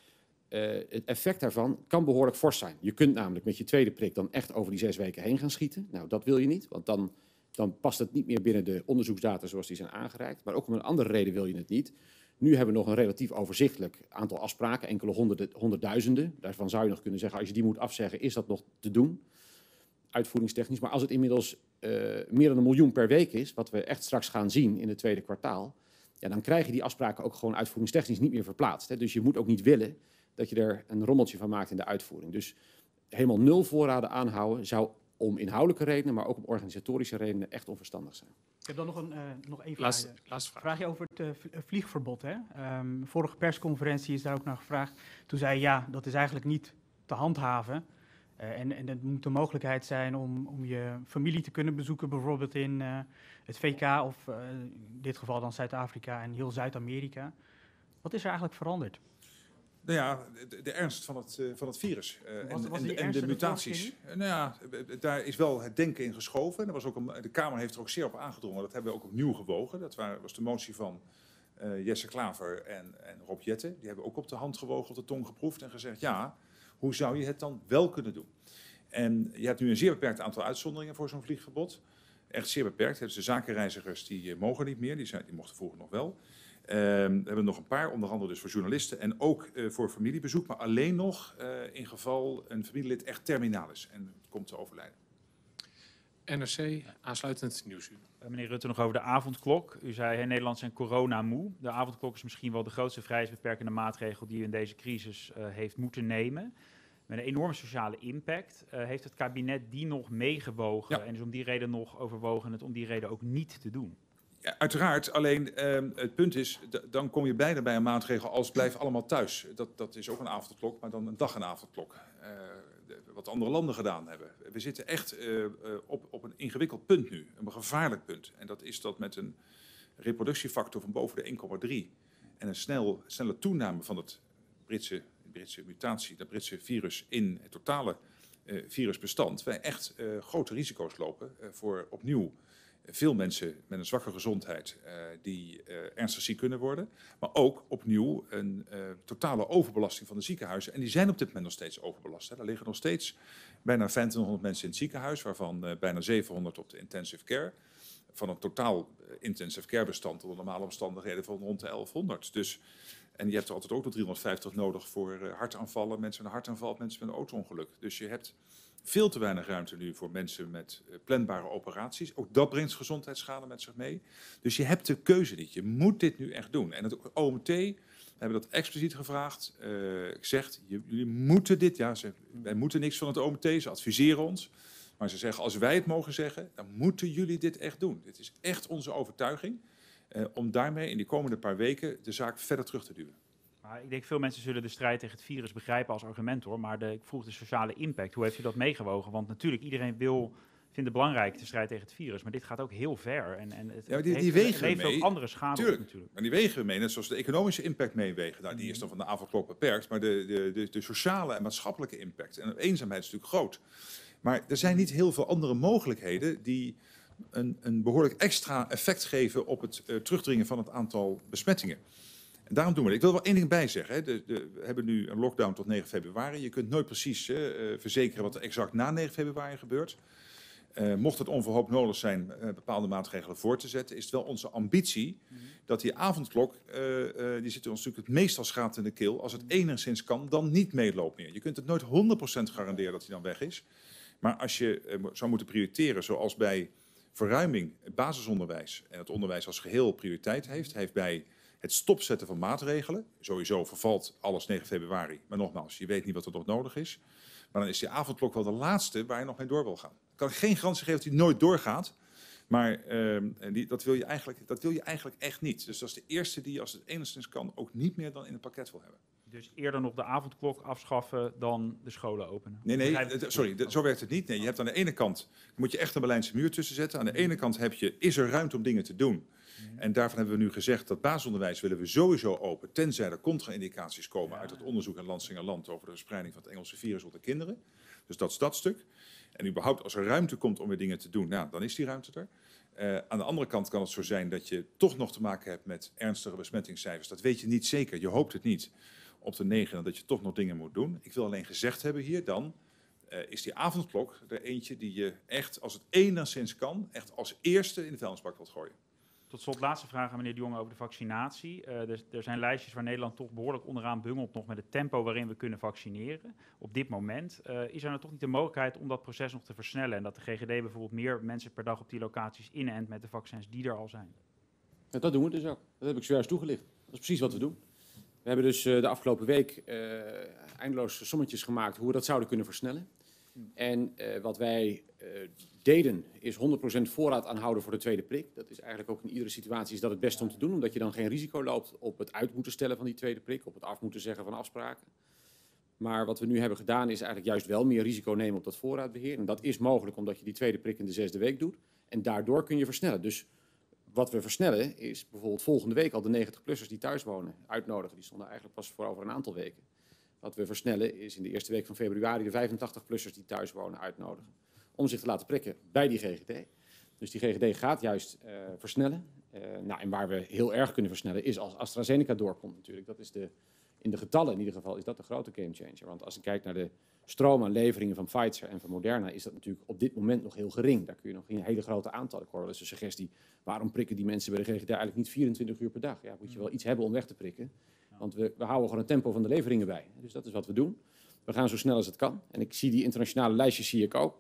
het effect daarvan kan behoorlijk fors zijn. Je kunt namelijk met je tweede prik dan echt over die 6 weken heen gaan schieten. Nou, dat wil je niet, want dan past het niet meer binnen de onderzoeksdata zoals die zijn aangereikt. Maar ook om een andere reden wil je het niet. Nu hebben we nog een relatief overzichtelijk aantal afspraken, enkele honderdduizenden. Daarvan zou je nog kunnen zeggen, als je die moet afzeggen, is dat nog te doen, uitvoeringstechnisch. Maar als het inmiddels meer dan 1 miljoen per week is, wat we echt straks gaan zien in het tweede kwartaal, ja, dan krijg je die afspraken ook gewoon uitvoeringstechnisch niet meer verplaatst. Hè. Dus je moet ook niet willen dat je er een rommeltje van maakt in de uitvoering. Dus helemaal 0 voorraden aanhouden zou om inhoudelijke redenen, maar ook om organisatorische redenen echt onverstandig zijn. Ik heb dan nog één vraag. Laatste vraag. Vraagje over het vliegverbod. Hè? Vorige persconferentie is daar ook naar gevraagd. Toen zei je, ja, dat is eigenlijk niet te handhaven. En het moet de mogelijkheid zijn om je familie te kunnen bezoeken, bijvoorbeeld in het VK of in dit geval dan Zuid-Afrika en heel Zuid-Amerika. Wat is er eigenlijk veranderd? Nou ja, de ernst van het virus en de mutaties. Nou ja, daar is wel het denken in geschoven. Er was ook de Kamer heeft er ook zeer op aangedrongen. Dat hebben we ook opnieuw gewogen. Dat was de motie van Jesse Klaver en Rob Jetten. Die hebben ook op de hand gewogen, op de tong geproefd en gezegd, ja, hoe zou je het dan wel kunnen doen? En je hebt nu een zeer beperkt aantal uitzonderingen voor zo'n vliegverbod. Echt zeer beperkt. Dus de zakenreizigers die mogen niet meer, die mochten vroeger nog wel. We hebben nog een paar, onder andere dus voor journalisten en ook voor familiebezoek, maar alleen nog in geval een familielid echt terminaal is en komt te overlijden. NRC, aansluitend Nieuwsuur. Meneer Rutte, nog over de avondklok. U zei, Nederland zijn coronamoe. De avondklok is misschien wel de grootste vrijheidsbeperkende maatregel die u in deze crisis heeft moeten nemen. Met een enorme sociale impact. Heeft het kabinet die nog meegewogen? Ja. En is om die reden nog overwogen het om die reden ook niet te doen? Ja, uiteraard, alleen het punt is, dan kom je bijna bij een maatregel als blijf allemaal thuis. Dat is ook een avondklok, maar dan een dag en avondklok. Wat andere landen gedaan hebben. We zitten echt op een ingewikkeld punt nu, een gevaarlijk punt. En dat is dat met een reproductiefactor van boven de 1,3 en een snelle toename van het Britse mutatie, dat Britse virus in het totale virusbestand, wij echt grote risico's lopen voor opnieuw veel mensen met een zwakke gezondheid die ernstig ziek kunnen worden. Maar ook opnieuw een totale overbelasting van de ziekenhuizen. En die zijn op dit moment nog steeds overbelast. Hè. Er liggen nog steeds bijna 2500 mensen in het ziekenhuis, waarvan bijna 700 op de intensive care. Van een totaal intensive care bestand onder normale omstandigheden van rond de 1100. Dus, en je hebt er altijd ook nog 350 nodig voor hartaanvallen, mensen met een hartaanval, mensen met een auto-ongeluk. Dus je hebt veel te weinig ruimte nu voor mensen met planbare operaties. Ook dat brengt gezondheidsschade met zich mee. Dus je hebt de keuze niet. Je moet dit nu echt doen. En het OMT, we hebben dat expliciet gevraagd. Zegt, jullie moeten dit. Ja, wij moeten niks van het OMT. Ze adviseren ons. Maar ze zeggen, als wij het mogen zeggen, dan moeten jullie dit echt doen. Dit is echt onze overtuiging. Om daarmee in die komende paar weken de zaak verder terug te duwen. Maar ik denk veel mensen zullen de strijd tegen het virus begrijpen als argument hoor. Maar ik vroeg de sociale impact. Hoe heeft u dat meegewogen? Want natuurlijk, iedereen vindt het belangrijk de strijd tegen het virus. Maar dit gaat ook heel ver. En het heeft ook andere schade op natuurlijk. Maar die wegen we mee, net zoals de economische impact meewegen. Nou, die is dan van de avondklok beperkt. Maar de sociale en maatschappelijke impact. En de eenzaamheid is natuurlijk groot. Maar er zijn niet heel veel andere mogelijkheden die een behoorlijk extra effect geven op het terugdringen van het aantal besmettingen. En daarom doen we het. Ik wil er wel één ding bij zeggen. Hè. We hebben nu een lockdown tot 9 februari. Je kunt nooit precies verzekeren wat er exact na 9 februari gebeurt. Mocht het onverhoopt nodig zijn bepaalde maatregelen voor te zetten, is het wel onze ambitie dat die avondklok, die zit ons natuurlijk het meest als gaat in de keel, als het enigszins kan, dan niet meeloopt meer. Je kunt het nooit 100% garanderen dat hij dan weg is. Maar als je zou moeten prioriteren, zoals bij verruiming, het basisonderwijs en het onderwijs als geheel prioriteit heeft bij het stopzetten van maatregelen. Sowieso vervalt alles 9 februari. Maar nogmaals, je weet niet wat er nog nodig is. Maar dan is die avondklok wel de laatste waar je nog mee door wil gaan. Ik kan geen garantie geven dat die nooit doorgaat. Maar dat wil je eigenlijk echt niet. Dus dat is de eerste die, als het enigszins kan, ook niet meer dan in het pakket wil hebben. Dus eerder nog de avondklok afschaffen dan de scholen openen? Nee, zo werkt het niet. Nee, je hebt aan de ene kant, moet je echt een Berlijnse muur tussen zetten. Aan de ene kant is er ruimte om dingen te doen. En daarvan hebben we nu gezegd dat basisonderwijs willen we sowieso open, tenzij er contra-indicaties komen uit het onderzoek in Lansingerland over de verspreiding van het Engelse virus onder kinderen. Dus dat is dat stuk. En überhaupt als er ruimte komt om weer dingen te doen, nou, dan is die ruimte er. Aan de andere kant kan het zo zijn dat je toch nog te maken hebt met ernstige besmettingscijfers. Dat weet je niet zeker, je hoopt het niet op de 9e, dat je toch nog dingen moet doen. Ik wil alleen gezegd hebben hier dan, is die avondklok er eentje die je echt, als het enigszins kan, echt als eerste in de vuilnisbak wilt gooien. Tot slot, laatste vraag aan meneer De Jonge over de vaccinatie. Er zijn lijstjes waar Nederland toch behoorlijk onderaan bungelt nog met het tempo waarin we kunnen vaccineren. Op dit moment is er nou toch niet de mogelijkheid om dat proces nog te versnellen en dat de GGD bijvoorbeeld meer mensen per dag op die locaties inent met de vaccins die er al zijn? Ja, dat doen we dus ook. Dat heb ik zojuist toegelicht. Dat is precies wat we doen. We hebben dus de afgelopen week eindeloos sommetjes gemaakt hoe we dat zouden kunnen versnellen. En wat wij deden is 100% voorraad aanhouden voor de tweede prik. Dat is eigenlijk ook in iedere situatie is dat het beste om te doen, omdat je dan geen risico loopt op het uit moeten stellen van die tweede prik, op het af moeten zeggen van afspraken. Maar wat we nu hebben gedaan is eigenlijk juist wel meer risico nemen op dat voorraadbeheer. En dat is mogelijk omdat je die tweede prik in de 6e week doet. En daardoor kun je versnellen. Dus wat we versnellen is bijvoorbeeld volgende week al de 90-plussers die thuis wonen uitnodigen. Die stonden eigenlijk pas voor over een aantal weken. Wat we versnellen is in de eerste week van februari de 85-plussers die thuis wonen uitnodigen. Om zich te laten prikken bij die GGD. Dus die GGD gaat juist versnellen. En waar we heel erg kunnen versnellen is als AstraZeneca doorkomt natuurlijk. Dat is in de getallen in ieder geval is dat de grote gamechanger. Want als je kijkt naar de stroom aan leveringen van Pfizer en van Moderna, is dat natuurlijk op dit moment nog heel gering. Daar kun je nog in een hele grote aantallen. Ik hoor wel eens de suggestie, waarom prikken die mensen bij de GGD eigenlijk niet 24 uur per dag? Ja, moet je wel iets hebben om weg te prikken. Want we houden gewoon het tempo van de leveringen bij. Dus dat is wat we doen. We gaan zo snel als het kan. En ik zie die internationale lijstjes zie ik ook.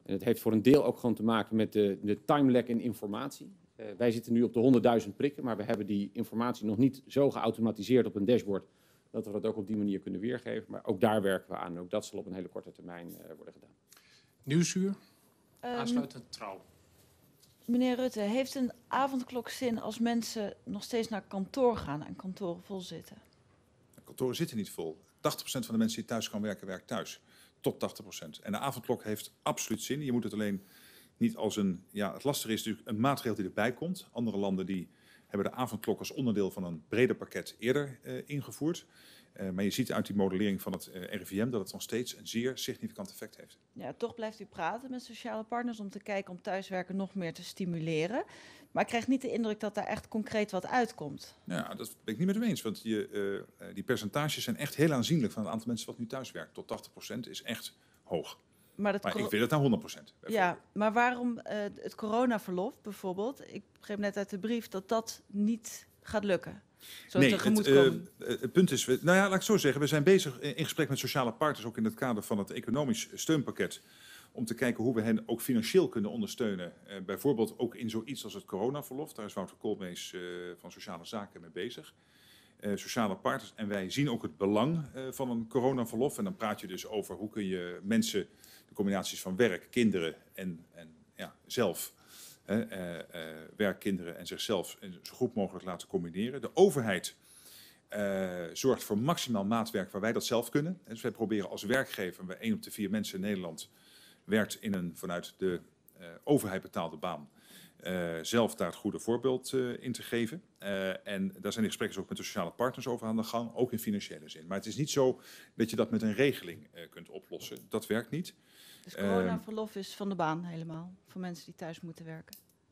En het heeft voor een deel ook gewoon te maken met de timelag in informatie. Wij zitten nu op de 100.000 prikken, maar we hebben die informatie nog niet zo geautomatiseerd op een dashboard dat we dat ook op die manier kunnen weergeven. Maar ook daar werken we aan en ook dat zal op een hele korte termijn worden gedaan. Nieuwsuur, aansluitend Trouw. Meneer Rutte, heeft een avondklok zin als mensen nog steeds naar kantoor gaan en kantoren vol zitten? Kantoren zitten niet vol. 80% van de mensen die thuis kan werken, werkt thuis. Tot 80%. En de avondklok heeft absoluut zin. Je moet het alleen niet als een... Ja, het lastige is natuurlijk een maatregel die erbij komt. Andere landen die hebben de avondklok als onderdeel van een breder pakket eerder ingevoerd. Maar je ziet uit die modellering van het RIVM dat het nog steeds een zeer significant effect heeft. Ja, toch blijft u praten met sociale partners om te kijken om thuiswerken nog meer te stimuleren. Maar ik krijg niet de indruk dat daar echt concreet wat uitkomt. Ja, dat ben ik niet met u eens. Want die percentages zijn echt heel aanzienlijk van het aantal mensen wat nu thuiswerkt. Tot 80% is echt hoog. Maar ik wil het naar 100%. Ja, maar waarom het coronaverlof bijvoorbeeld? Ik begreep net uit de brief dat dat niet gaat lukken. Nee, het punt is, nou ja, laat ik zo zeggen, we zijn bezig in gesprek met sociale partners, ook in het kader van het economisch steunpakket, om te kijken hoe we hen ook financieel kunnen ondersteunen. Bijvoorbeeld ook in zoiets als het coronaverlof. Daar is Wouter Koolmees van Sociale Zaken mee bezig. Sociale partners en wij zien ook het belang van een coronaverlof. En dan praat je dus over hoe kun je mensen, de combinaties van werk, kinderen en zelf, werk, kinderen en zichzelf zo goed mogelijk laten combineren. De overheid zorgt voor maximaal maatwerk waar wij dat zelf kunnen. Dus wij proberen als werkgever, bij 1 op de 4 mensen in Nederland werkt in een vanuit de overheid betaalde baan, zelf daar het goede voorbeeld in te geven. En daar zijn die gesprekken ook met de sociale partners over aan de gang, ook in financiële zin. Maar het is niet zo dat je dat met een regeling kunt oplossen. Dat werkt niet. Dus coronaverlof is van de baan helemaal, voor mensen die thuis moeten werken?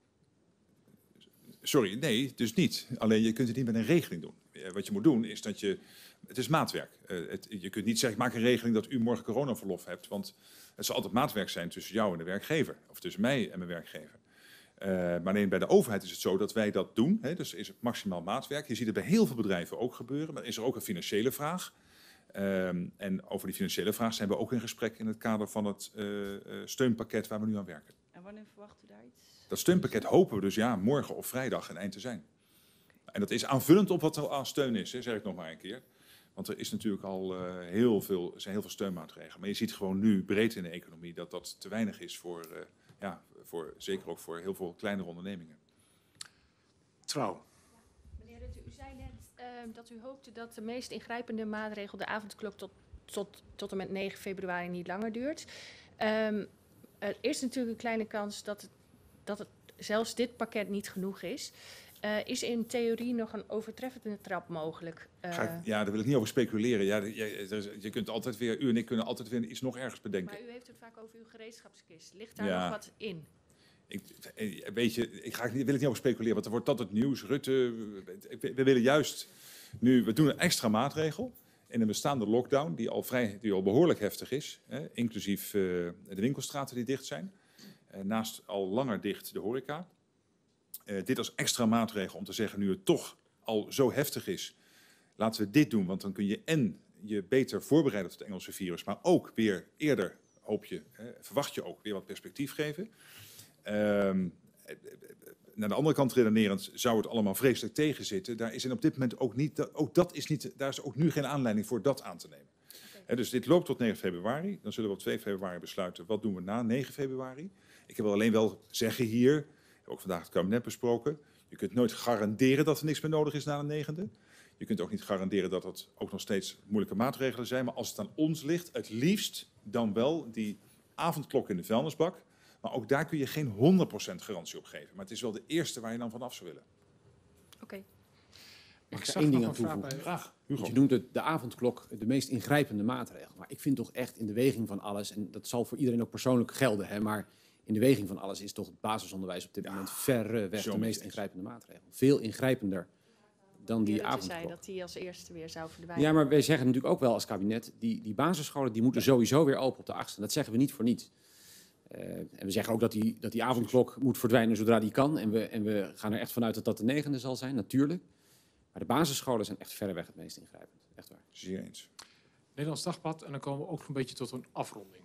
Sorry, nee, dus niet. Alleen je kunt het niet met een regeling doen. Wat je moet doen is dat je... Het is maatwerk. Je kunt niet zeggen, ik maak een regeling dat u morgen coronaverlof hebt. Want het zal altijd maatwerk zijn tussen jou en de werkgever. Of tussen mij en mijn werkgever. Maar alleen bij de overheid is het zo dat wij dat doen. Hè, dus is het maximaal maatwerk. Je ziet het bij heel veel bedrijven ook gebeuren. Maar is er ook een financiële vraag. En over die financiële vraag zijn we ook in gesprek in het kader van het steunpakket waar we nu aan werken. En wanneer verwacht u daar iets? Dat steunpakket hopen we dus morgen of vrijdag een eind te zijn. En dat is aanvullend op wat er aan steun is, hè, zeg ik nog maar een keer. Want er is natuurlijk al heel veel steunmaatregelen. Maar je ziet gewoon nu breed in de economie dat dat te weinig is zeker ook voor heel veel kleinere ondernemingen. Trouw. Meneer Rutte, u zei net dat u hoopte dat de meest ingrijpende maatregel, de avondklok, tot en met 9 februari niet langer duurt. Er is natuurlijk een kleine kans dat het zelfs dit pakket niet genoeg is. Is in theorie nog een overtreffende trap mogelijk? Daar wil ik niet over speculeren. Ja, je kunt altijd weer, u en ik kunnen altijd weer iets nog ergens bedenken. Maar u heeft het vaak over uw gereedschapskist. Ligt daar nog wat in? Weet je, wil het niet over speculeren, want dan wordt dat het nieuws. Rutte, we willen juist nu, we doen een extra maatregel in een bestaande lockdown die al behoorlijk heftig is, inclusief de winkelstraten die dicht zijn. Naast al langer dicht de horeca. Dit als extra maatregel om te zeggen, nu het toch al zo heftig is, laten we dit doen. Want dan kun je je beter voorbereiden op het Engelse virus, maar ook weer eerder, verwacht je ook weer wat perspectief geven. Naar de andere kant redenerend zou het allemaal vreselijk tegenzitten. Daar is op dit moment ook niet, daar is ook nu geen aanleiding voor dat aan te nemen. Dus dit loopt tot 9 februari. Dan zullen we op 2 februari besluiten, wat doen we na 9 februari? Ik wil alleen wel zeggen hier, ook vandaag het kabinet besproken, je kunt nooit garanderen dat er niks meer nodig is na de 9e. Je kunt ook niet garanderen dat het ook nog steeds moeilijke maatregelen zijn. Maar als het aan ons ligt, het liefst dan wel die avondklok in de vuilnisbak. Maar ook daar kun je geen 100% garantie op geven. Maar het is wel de eerste waar je dan van af zou willen. Oké. Mag ik er één ding aan toevoegen? Graag. Hugo. Je noemt de avondklok de meest ingrijpende maatregel. Maar ik vind toch echt in de weging van alles, en dat zal voor iedereen ook persoonlijk gelden, hè, maar in de weging van alles is toch het basisonderwijs op dit moment verreweg de meest ingrijpende maatregel. Veel ingrijpender dan die avondklok. zei dat die als eerste weer zou verdwijnen. Ja, maar wij zeggen natuurlijk ook wel als kabinet, die basisscholen die moeten sowieso weer open op de 8e. Dat zeggen we niet voor niets. En we zeggen ook dat die avondklok moet verdwijnen zodra die kan. En we gaan er echt vanuit dat dat de 9e zal zijn, natuurlijk. Maar de basisscholen zijn echt verreweg het meest ingrijpend. Echt waar. Zeer eens. Nederlands Dagblad, en dan komen we ook een beetje tot een afronding.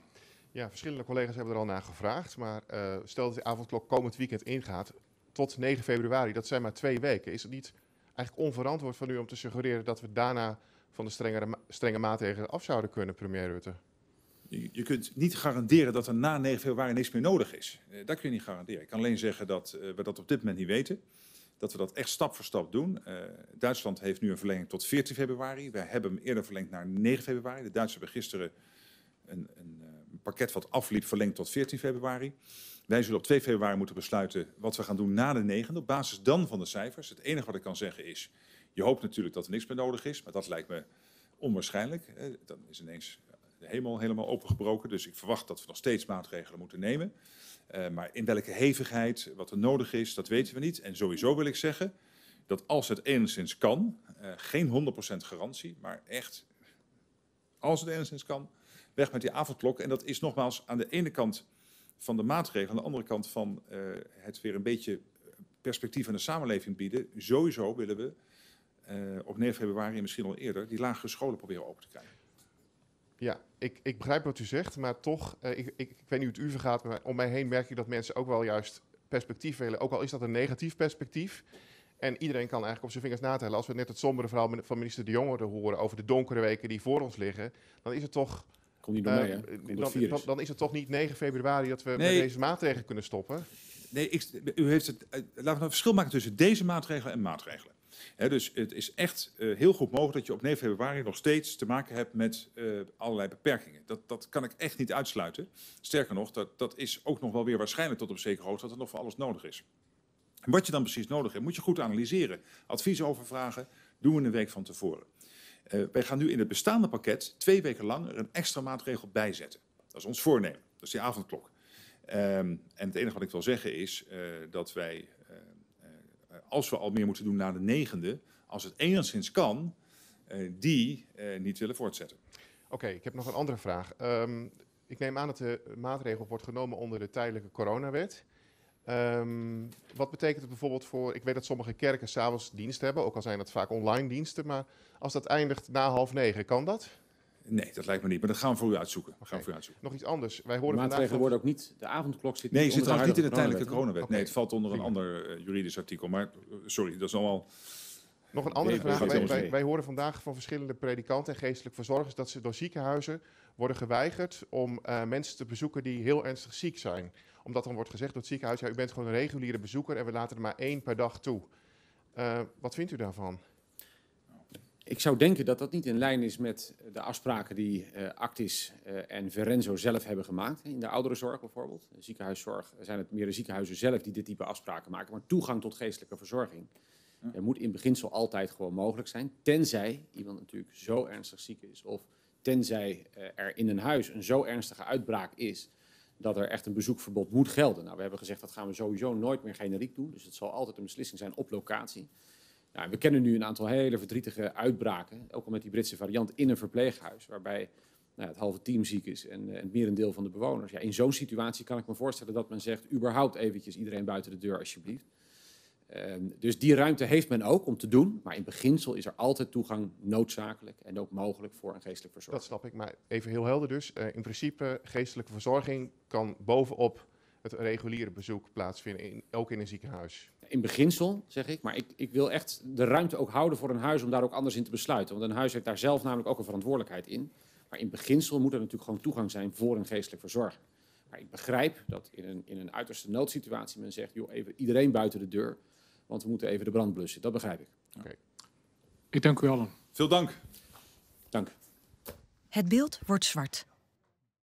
Ja, verschillende collega's hebben er al naar gevraagd. Maar stel dat de avondklok komend weekend ingaat tot 9 februari, dat zijn maar 2 weken. Is het niet eigenlijk onverantwoord van u om te suggereren dat we daarna van de strenge maatregelen af zouden kunnen, premier Rutte? Je kunt niet garanderen dat er na 9 februari niks meer nodig is. Dat kun je niet garanderen. Ik kan alleen zeggen dat we dat op dit moment niet weten. Dat we dat echt stap voor stap doen. Duitsland heeft nu een verlenging tot 14 februari. Wij hebben hem eerder verlengd naar 9 februari. De Duitsers hebben gisteren een pakket wat afliep verlengd tot 14 februari. Wij zullen op 2 februari moeten besluiten wat we gaan doen na de 9e. Op basis dan van de cijfers. Het enige wat ik kan zeggen is, je hoopt natuurlijk dat er niks meer nodig is. Maar dat lijkt me onwaarschijnlijk. Dan is ineens de hemel helemaal opengebroken. Dus ik verwacht dat we nog steeds maatregelen moeten nemen. Maar in welke hevigheid, wat er nodig is, dat weten we niet. En sowieso wil ik zeggen dat als het enigszins kan, geen 100% garantie, maar echt, als het enigszins kan, weg met die avondklok. En dat is nogmaals aan de ene kant van de maatregelen, aan de andere kant van het weer een beetje perspectief aan de samenleving bieden. Sowieso willen we op 9 februari en misschien al eerder die lagere scholen proberen open te krijgen. Ja, ik begrijp wat u zegt, maar toch, ik weet niet hoe het u vergaat, maar om mij heen merk ik dat mensen ook wel juist perspectief willen, ook al is dat een negatief perspectief. En iedereen kan eigenlijk op zijn vingers natellen. Als we net het sombere verhaal van minister De Jonge horen over de donkere weken die voor ons liggen, dan is het toch... Komt niet door mij, hè? Dan is het toch niet 9 februari dat we met deze maatregelen kunnen stoppen? Nee, u heeft het. Laten we een verschil maken tussen deze maatregelen en maatregelen. Dus het is echt heel goed mogelijk dat je op 9 februari nog steeds te maken hebt met allerlei beperkingen. Dat kan ik echt niet uitsluiten. Sterker nog, dat is ook nog wel weer waarschijnlijk tot op zekere hoogte dat er nog voor alles nodig is. En wat je dan precies nodig hebt, moet je goed analyseren. Advies over vragen, doen we een week van tevoren. Wij gaan nu in het bestaande pakket 2 weken lang er een extra maatregel bijzetten. Dat is ons voornemen, dat is die avondklok. En het enige wat ik wil zeggen is dat wij, als we al meer moeten doen na de 9e, als het enigszins kan, die niet willen voortzetten. Oké, ik heb nog een andere vraag. Ik neem aan dat de maatregel wordt genomen onder de tijdelijke coronawet. Wat betekent het bijvoorbeeld voor... Ik weet dat sommige kerken 's avonds dienst hebben, ook al zijn dat vaak online diensten. Maar als dat eindigt na 8:30, kan dat? Nee, dat lijkt me niet. Maar dat gaan we voor u uitzoeken. Nog iets anders. Wij horen maatregelen worden ook niet... De avondklok zit nee, niet zit onder niet in de huidige tijdelijke coronawet. Okay. Nee, het valt onder een ander juridisch artikel. Maar sorry, dat is allemaal... Nog een andere vraag. Wij horen vandaag van verschillende predikanten en geestelijk verzorgers dat ze door ziekenhuizen worden geweigerd om mensen te bezoeken die heel ernstig ziek zijn. Omdat dan wordt gezegd door het ziekenhuis, ja, u bent gewoon een reguliere bezoeker en we laten er maar 1 per dag toe. Wat vindt u daarvan? Ik zou denken dat dat niet in lijn is met de afspraken die Actis en Verrenzo zelf hebben gemaakt. In de ouderenzorg bijvoorbeeld. De ziekenhuiszorg zijn het meer de ziekenhuizen zelf die dit type afspraken maken. Maar toegang tot geestelijke verzorging moet in beginsel altijd gewoon mogelijk zijn. Tenzij iemand natuurlijk zo ernstig ziek is. Of tenzij er in een huis een zo ernstige uitbraak is dat er echt een bezoekverbod moet gelden. Nou, we hebben gezegd dat gaan we sowieso nooit meer generiek doen. Dus het zal altijd een beslissing zijn op locatie. Nou, we kennen nu een aantal hele verdrietige uitbraken, ook al met die Britse variant, in een verpleeghuis, waarbij het halve team ziek is en het merendeel van de bewoners. Ja, in zo'n situatie kan ik me voorstellen dat men zegt, überhaupt eventjes iedereen buiten de deur alsjeblieft. Dus die ruimte heeft men ook om te doen, maar in beginsel is er altijd toegang noodzakelijk en ook mogelijk voor een geestelijke verzorging. Dat snap ik, maar even heel helder dus. In principe, geestelijke verzorging kan bovenop het reguliere bezoek plaatsvinden, ook in een ziekenhuis. In beginsel, zeg ik, maar ik wil echt de ruimte ook houden voor een huis om daar ook anders in te besluiten. Want een huis heeft daar zelf namelijk ook een verantwoordelijkheid in. Maar in beginsel moet er natuurlijk gewoon toegang zijn voor een geestelijk verzorger. Maar ik begrijp dat in een uiterste noodsituatie men zegt, joh, even iedereen buiten de deur, want we moeten even de brand blussen. Dat begrijp ik. Okay. Ik dank u allen. Veel dank. Dank. Het beeld wordt zwart.